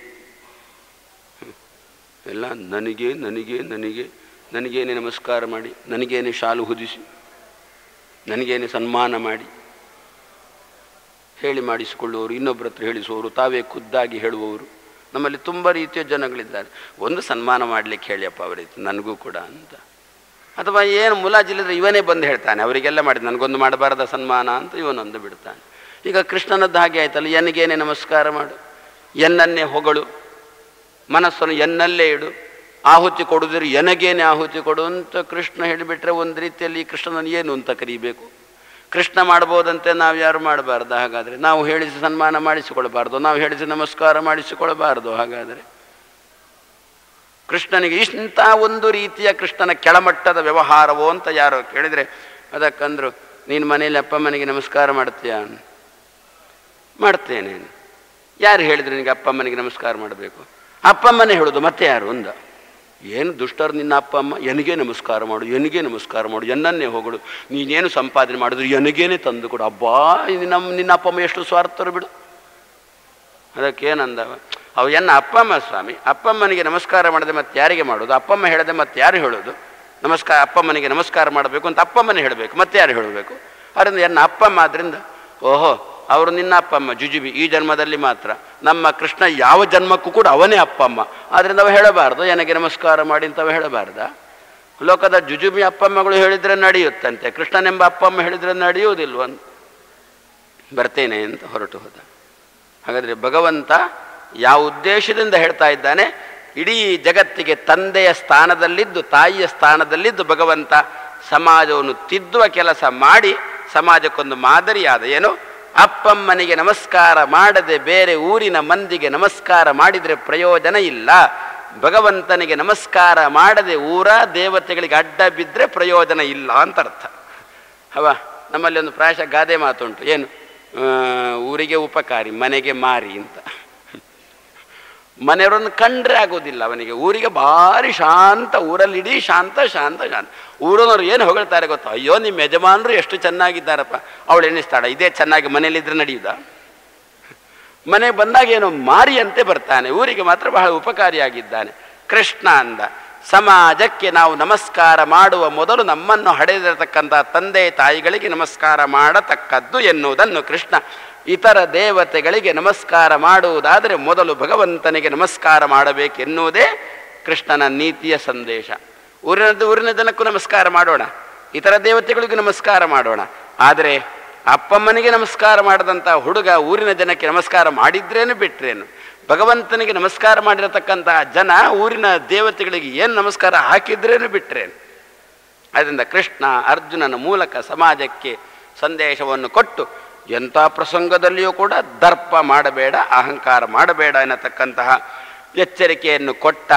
ಎಲ್ಲ ನನಗೇನೆ ನಮಸ್ಕಾರ ಮಾಡಿ, ನನಗೇನೆ ಶಾಲು ಹೊದಿಸಿ, ನನಗೇನೆ ಸನ್ಮಾನ ಮಾಡಿ ಹೇಳಿ ಮಾಡಿಸಿಕೊಳ್ಳುವವರು, ಇನ್ನೊಬ್ಬರ ಹತ್ರ ಹೇಳಿಸುವವರು, ತಾವೇ ಖುದ್ದಾಗಿ ಹೇಳುವವರು ನಮ್ಮಲ್ಲಿ ತುಂಬ ರೀತಿಯ ಜನಗಳಿದ್ದಾರೆ. ಒಂದು ಸನ್ಮಾನ ಮಾಡಲಿಕ್ಕೆ ಹೇಳಿಯಪ್ಪ ಅವರಿಗೆ, ನನಗೂ ಕೂಡ ಅಂತ. ಅಥವಾ ಏನು ಮುಲಾಜಿಲ್ಲದ್ರೆ ಇವನೇ ಬಂದು ಹೇಳ್ತಾನೆ, ಅವರಿಗೆಲ್ಲ ಮಾಡಿ ನನಗೊಂದು ಮಾಡಬಾರ್ದ ಸನ್ಮಾನ ಅಂತ ಇವನೊಂದು ಬಿಡ್ತಾನೆ. ಈಗ ಕೃಷ್ಣನದ್ದು ಹಾಗೆ ಆಯ್ತಲ್ಲ, ಎನಗೇನೆ ನಮಸ್ಕಾರ ಮಾಡು, ಎನ್ನನ್ನೇ ಹೊಗಳು, ಮನಸ್ಸನ್ನು ಎನ್ನಲ್ಲೇ ಇಡು, ಆಹುತಿ ಕೊಡುವುದ್ರೆ ಎನಗೇನೆ ಆಹುತಿ ಕೊಡು ಅಂತ ಕೃಷ್ಣ ಹೇಳಿಬಿಟ್ರೆ ಒಂದು ರೀತಿಯಲ್ಲಿ ಕೃಷ್ಣನನ್ನು ಏನು ಅಂತ ಕರೀಬೇಕು? ಕೃಷ್ಣ ಮಾಡ್ಬೋದಂತೆ ನಾವು ಯಾರು ಮಾಡಬಾರ್ದು? ಹಾಗಾದರೆ ನಾವು ಹೇಳಿಸಿ ಸನ್ಮಾನ ಮಾಡಿಸಿಕೊಳ್ಬಾರ್ದು, ನಾವು ಹೇಳಿಸಿ ನಮಸ್ಕಾರ ಮಾಡಿಸಿಕೊಳ್ಬಾರ್ದು? ಹಾಗಾದರೆ ಕೃಷ್ಣನಿಗೆ ಇಂಥ ಒಂದು ರೀತಿಯ ಕೃಷ್ಣನ ಕೆಳಮಟ್ಟದ ವ್ಯವಹಾರವೋ ಅಂತ ಯಾರೋ ಕೇಳಿದರೆ ಅದಕ್ಕಂದ್ರು, ನೀನು ಮನೇಲಿ ಅಪ್ಪಮ್ಮನಿಗೆ ನಮಸ್ಕಾರ ಮಾಡ್ತೀಯಾ? ಮಾಡ್ತೇನೆ. ಯಾರು ಹೇಳಿದ್ರು ನಿನಗೆ ಅಪ್ಪಮ್ಮನಿಗೆ ನಮಸ್ಕಾರ ಮಾಡಬೇಕು? ಅಪ್ಪಮ್ಮನೇ ಹೇಳೋದು, ಮತ್ತೆ ಯಾರು ಅಂದ. ಏನು ದುಷ್ಟರು ನಿನ್ನ ಅಪ್ಪ ಅಮ್ಮ, ಎನಗೇ ನಮಸ್ಕಾರ ಮಾಡು, ಎನಗೇ ನಮಸ್ಕಾರ ಮಾಡು, ಎನ್ನನ್ನೇ ಹೋಗಡು, ನೀನೇನು ಸಂಪಾದನೆ ಮಾಡಿದ್ರು ಎನಗೇನೆ ತಂದು ಕೊಡು. ಅಬ್ಬಾ, ನಿನ್ನ ಅಪ್ಪ ಅಮ್ಮ ಎಷ್ಟು ಸ್ವಾರ್ಥರು ಬಿಡು. ಅದಕ್ಕೇನಂದವ, ಅವು ಎನ್ನ ಅಪ್ಪಮ್ಮ ಸ್ವಾಮಿ, ಅಪ್ಪಮ್ಮನಿಗೆ ನಮಸ್ಕಾರ ಮಾಡದೆ ಮತ್ತೆ ಯಾರಿಗೆ ಮಾಡೋದು? ಅಪ್ಪಮ್ಮ ಹೇಳದೆ ಮತ್ತೆ ಯಾರು ಹೇಳೋದು? ಅಪ್ಪಮ್ಮನಿಗೆ ನಮಸ್ಕಾರ ಮಾಡಬೇಕು ಅಂತ ಅಪ್ಪಮ್ಮನೇ ಹೇಳಬೇಕು, ಮತ್ತೆ ಯಾರು ಹೇಳಬೇಕು? ಅದರಿಂದ ಎನ್ನ ಅಪ್ಪಮ್ಮ ಆದ್ದರಿಂದ, ಓಹೋ ಅವರು ನಿನ್ನ ಅಪ್ಪಮ್ಮ ಜುಜುಬಿ, ಈ ಜನ್ಮದಲ್ಲಿ ಮಾತ್ರ. ನಮ್ಮ ಕೃಷ್ಣ ಯಾವ ಜನ್ಮಕ್ಕೂ ಕೂಡ ಅವನೇ ಅಪ್ಪಮ್ಮ. ಆದ್ದರಿಂದ ಅವ ಹೇಳಬಾರ್ದು ನನಗೆ ನಮಸ್ಕಾರ ಮಾಡಿ ಅಂತವ ಹೇಳಬಾರ್ದ? ಲೋಕದ ಜುಜುಬಿ ಅಪ್ಪಮ್ಮಗಳು ಹೇಳಿದರೆ ನಡೆಯುತ್ತಂತೆ, ಕೃಷ್ಣನೆಂಬ ಅಪ್ಪಮ್ಮ ಹೇಳಿದರೆ ನಡೆಯುವುದಿಲ್ವಂತ. ಬರ್ತೇನೆ ಅಂತ ಹೊರಟು ಹೋದ. ಹಾಗಾದರೆ ಭಗವಂತ ಯಾವ ಉದ್ದೇಶದಿಂದ ಹೇಳ್ತಾ ಇದ್ದಾನೆ? ಇಡೀ ಜಗತ್ತಿಗೆ ತಂದೆಯ ಸ್ಥಾನದಲ್ಲಿದ್ದು, ತಾಯಿಯ ಸ್ಥಾನದಲ್ಲಿದ್ದು ಭಗವಂತ ಸಮಾಜವನ್ನು ತಿದ್ದುವ ಕೆಲಸ ಮಾಡಿ ಸಮಾಜಕ್ಕೊಂದು ಮಾದರಿಯಾದ. ಏನು? ಅಪ್ಪಮ್ಮನಿಗೆ ನಮಸ್ಕಾರ ಮಾಡದೆ ಬೇರೆ ಊರಿನ ಮಂದಿಗೆ ನಮಸ್ಕಾರ ಮಾಡಿದರೆ ಪ್ರಯೋಜನ ಇಲ್ಲ. ಭಗವಂತನಿಗೆ ನಮಸ್ಕಾರ ಮಾಡದೆ ಊರ ದೇವತೆಗಳಿಗೆ ಅಡ್ಡ ಬಿದ್ದರೆ ಪ್ರಯೋಜನ ಇಲ್ಲ ಅಂತ ಅರ್ಥ. ಅವ ನಮ್ಮಲ್ಲಿ ಒಂದು ಪ್ರಾಯಶಃ ಗಾದೆ ಮಾತುಂಟು, ಏನು? ಊರಿಗೆ ಉಪಕಾರಿ ಮನೆಗೆ ಮಾರಿ ಅಂತ. ಮನೆಯವರನ್ನು ಕಂಡ್ರೆ ಆಗೋದಿಲ್ಲ ಅವನಿಗೆ, ಊರಿಗೆ ಭಾರಿ ಶಾಂತ, ಊರಲ್ಲಿ ಇಡೀ ಶಾಂತ ಶಾಂತ ಶಾಂತ. ಊರನವ್ರು ಏನು ಹೊಗಳ್ತಾರೆ ಗೊತ್ತಾ? ಅಯ್ಯೋ ನಿಮ್ಮ ಯಜಮಾನರು ಎಷ್ಟು ಚೆನ್ನಾಗಿದ್ದಾರಪ್ಪ. ಅವಳು ಎಣಿಸ್ತಾಳ, ಇದೇ ಚೆನ್ನಾಗಿ ಮನೇಲಿದ್ರೆ ನಡೆಯುವುದಾ? ಮನೆಗೆ ಬಂದಾಗ ಏನೋ ಮಾರಿಯಂತೆ ಬರ್ತಾನೆ, ಊರಿಗೆ ಮಾತ್ರ ಬಹಳ ಉಪಕಾರಿಯಾಗಿದ್ದಾನೆ. ಕೃಷ್ಣ ಅಂದ, ಸಮಾಜಕ್ಕೆ ನಾವು ನಮಸ್ಕಾರ ಮಾಡುವ ಮೊದಲು ನಮ್ಮನ್ನು ಹಡೆದಿರತಕ್ಕಂಥ ತಂದೆ ತಾಯಿಗಳಿಗೆ ನಮಸ್ಕಾರ ಮಾಡತಕ್ಕದ್ದು ಎನ್ನುವುದನ್ನು ಕೃಷ್ಣ ಇತರ ದೇವತೆಗಳಿಗೆ ನಮಸ್ಕಾರ ಮಾಡುವುದಾದರೆ ಮೊದಲು ಭಗವಂತನಿಗೆ ನಮಸ್ಕಾರ ಮಾಡಬೇಕೆನ್ನುವುದೇ ಕೃಷ್ಣನ ನೀತಿಯ ಸಂದೇಶ. ಊರಿನ ಜನಕ್ಕೂ ನಮಸ್ಕಾರ ಮಾಡೋಣ, ಇತರ ದೇವತೆಗಳಿಗೂ ನಮಸ್ಕಾರ ಮಾಡೋಣ. ಆದರೆ ಅಪ್ಪಮ್ಮನಿಗೆ ನಮಸ್ಕಾರ ಮಾಡಿದಂಥ ಹುಡುಗ ಊರಿನ ಜನಕ್ಕೆ ನಮಸ್ಕಾರ ಮಾಡಿದ್ರೇನು ಬಿಟ್ರೇನು? ಭಗವಂತನಿಗೆ ನಮಸ್ಕಾರ ಮಾಡಿರತಕ್ಕಂತಹ ಜನ ಊರಿನ ದೇವತೆಗಳಿಗೆ ಏನು ನಮಸ್ಕಾರ ಹಾಕಿದ್ರೇನು ಬಿಟ್ರೇನು? ಅದರಿಂದ ಕೃಷ್ಣ ಅರ್ಜುನನ ಮೂಲಕ ಸಮಾಜಕ್ಕೆ ಸಂದೇಶವನ್ನು ಕೊಟ್ಟು, ಎಂಥ ಪ್ರಸಂಗದಲ್ಲಿಯೂ ಕೂಡ ದರ್ಪ ಮಾಡಬೇಡ, ಅಹಂಕಾರ ಮಾಡಬೇಡ ಎನ್ನತಕ್ಕಂತಹ ಎಚ್ಚರಿಕೆಯನ್ನು ಕೊಟ್ಟ.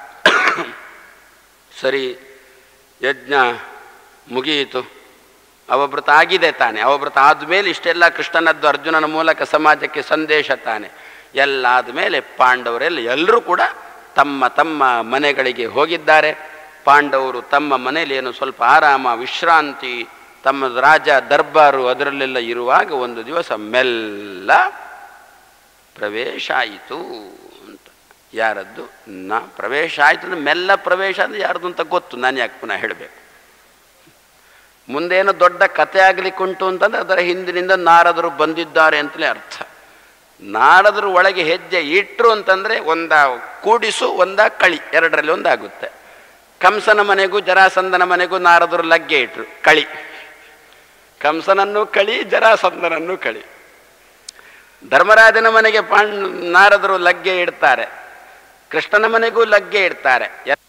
ಸರಿ, ಯಜ್ಞ ಮುಗಿಯಿತು, ಅವಭೃತ ಆಗಿದೆ ತಾನೆ. ಅವಭೃತ ಆದಮೇಲೆ ಇಷ್ಟೆಲ್ಲ ಕೃಷ್ಣನದ್ದು ಅರ್ಜುನನ ಮೂಲಕ ಸಮಾಜಕ್ಕೆ ಸಂದೇಶ ತಾನೆ. ಎಲ್ಲ ಆದಮೇಲೆ ಪಾಂಡವರೆಲ್ಲ ಎಲ್ಲರೂ ಕೂಡ ತಮ್ಮ ತಮ್ಮ ಮನೆಗಳಿಗೆ ಹೋಗಿದ್ದಾರೆ. ಪಾಂಡವರು ತಮ್ಮ ಮನೆಯಲ್ಲಿ ಏನು ಸ್ವಲ್ಪ ಆರಾಮ ವಿಶ್ರಾಂತಿ, ತಮ್ಮ ರಾಜ ದರ್ಬಾರು ಅದರಲ್ಲೆಲ್ಲ ಇರುವಾಗ ಒಂದು ದಿವಸ ಮೆಲ್ಲ ಪ್ರವೇಶ ಆಯಿತು ಅಂತ. ಯಾರದ್ದು? ಪ್ರವೇಶ ಆಯಿತು ಅಂದರೆ ಮೆಲ್ಲ ಪ್ರವೇಶ ಅಂದರೆ ಯಾರ್ದು ಅಂತ ಗೊತ್ತು, ನಾನು ಯಾಕೆ ಪುನಃ ಹೇಳಬೇಕು. ಮುಂದೇನು ದೊಡ್ಡ ಕತೆ ಆಗಲಿಕ್ಕುಂಟು ಅಂತಂದರೆ ಅದರ ಹಿಂದಿನಿಂದ ನಾರದರು ಬಂದಿದ್ದಾರೆ ಅಂತಲೇ ಅರ್ಥ. ನಾರದರು ಒಳಗೆ ಹೆಜ್ಜೆ ಇಟ್ಟರು ಅಂತಂದರೆ ಒಂದ ಕೂಡಿಸು ಒಂದ ಕಳಿ, ಎರಡರಲ್ಲಿ ಒಂದಾಗುತ್ತೆ. ಕಂಸನ ಮನೆಗೂ ಜರಾಸಂಧನ ಮನೆಗೂ ನಾರದರು ಲಗ್ಗೆ ಇಟ್ಟರು, ಕಳಿ. ಕಂಸನನ್ನು ಕಳಿ, ಜರಾಸಂಧನನ್ನು ಕಳಿ. ಧರ್ಮರಾಜನ ಮನೆಗೆ ನಾರದರು ಲಗ್ಗೆ ಇಡ್ತಾರೆ, ಕೃಷ್ಣನ ಮನೆಗೂ ಲಗ್ಗೆ ಇಡ್ತಾರೆ.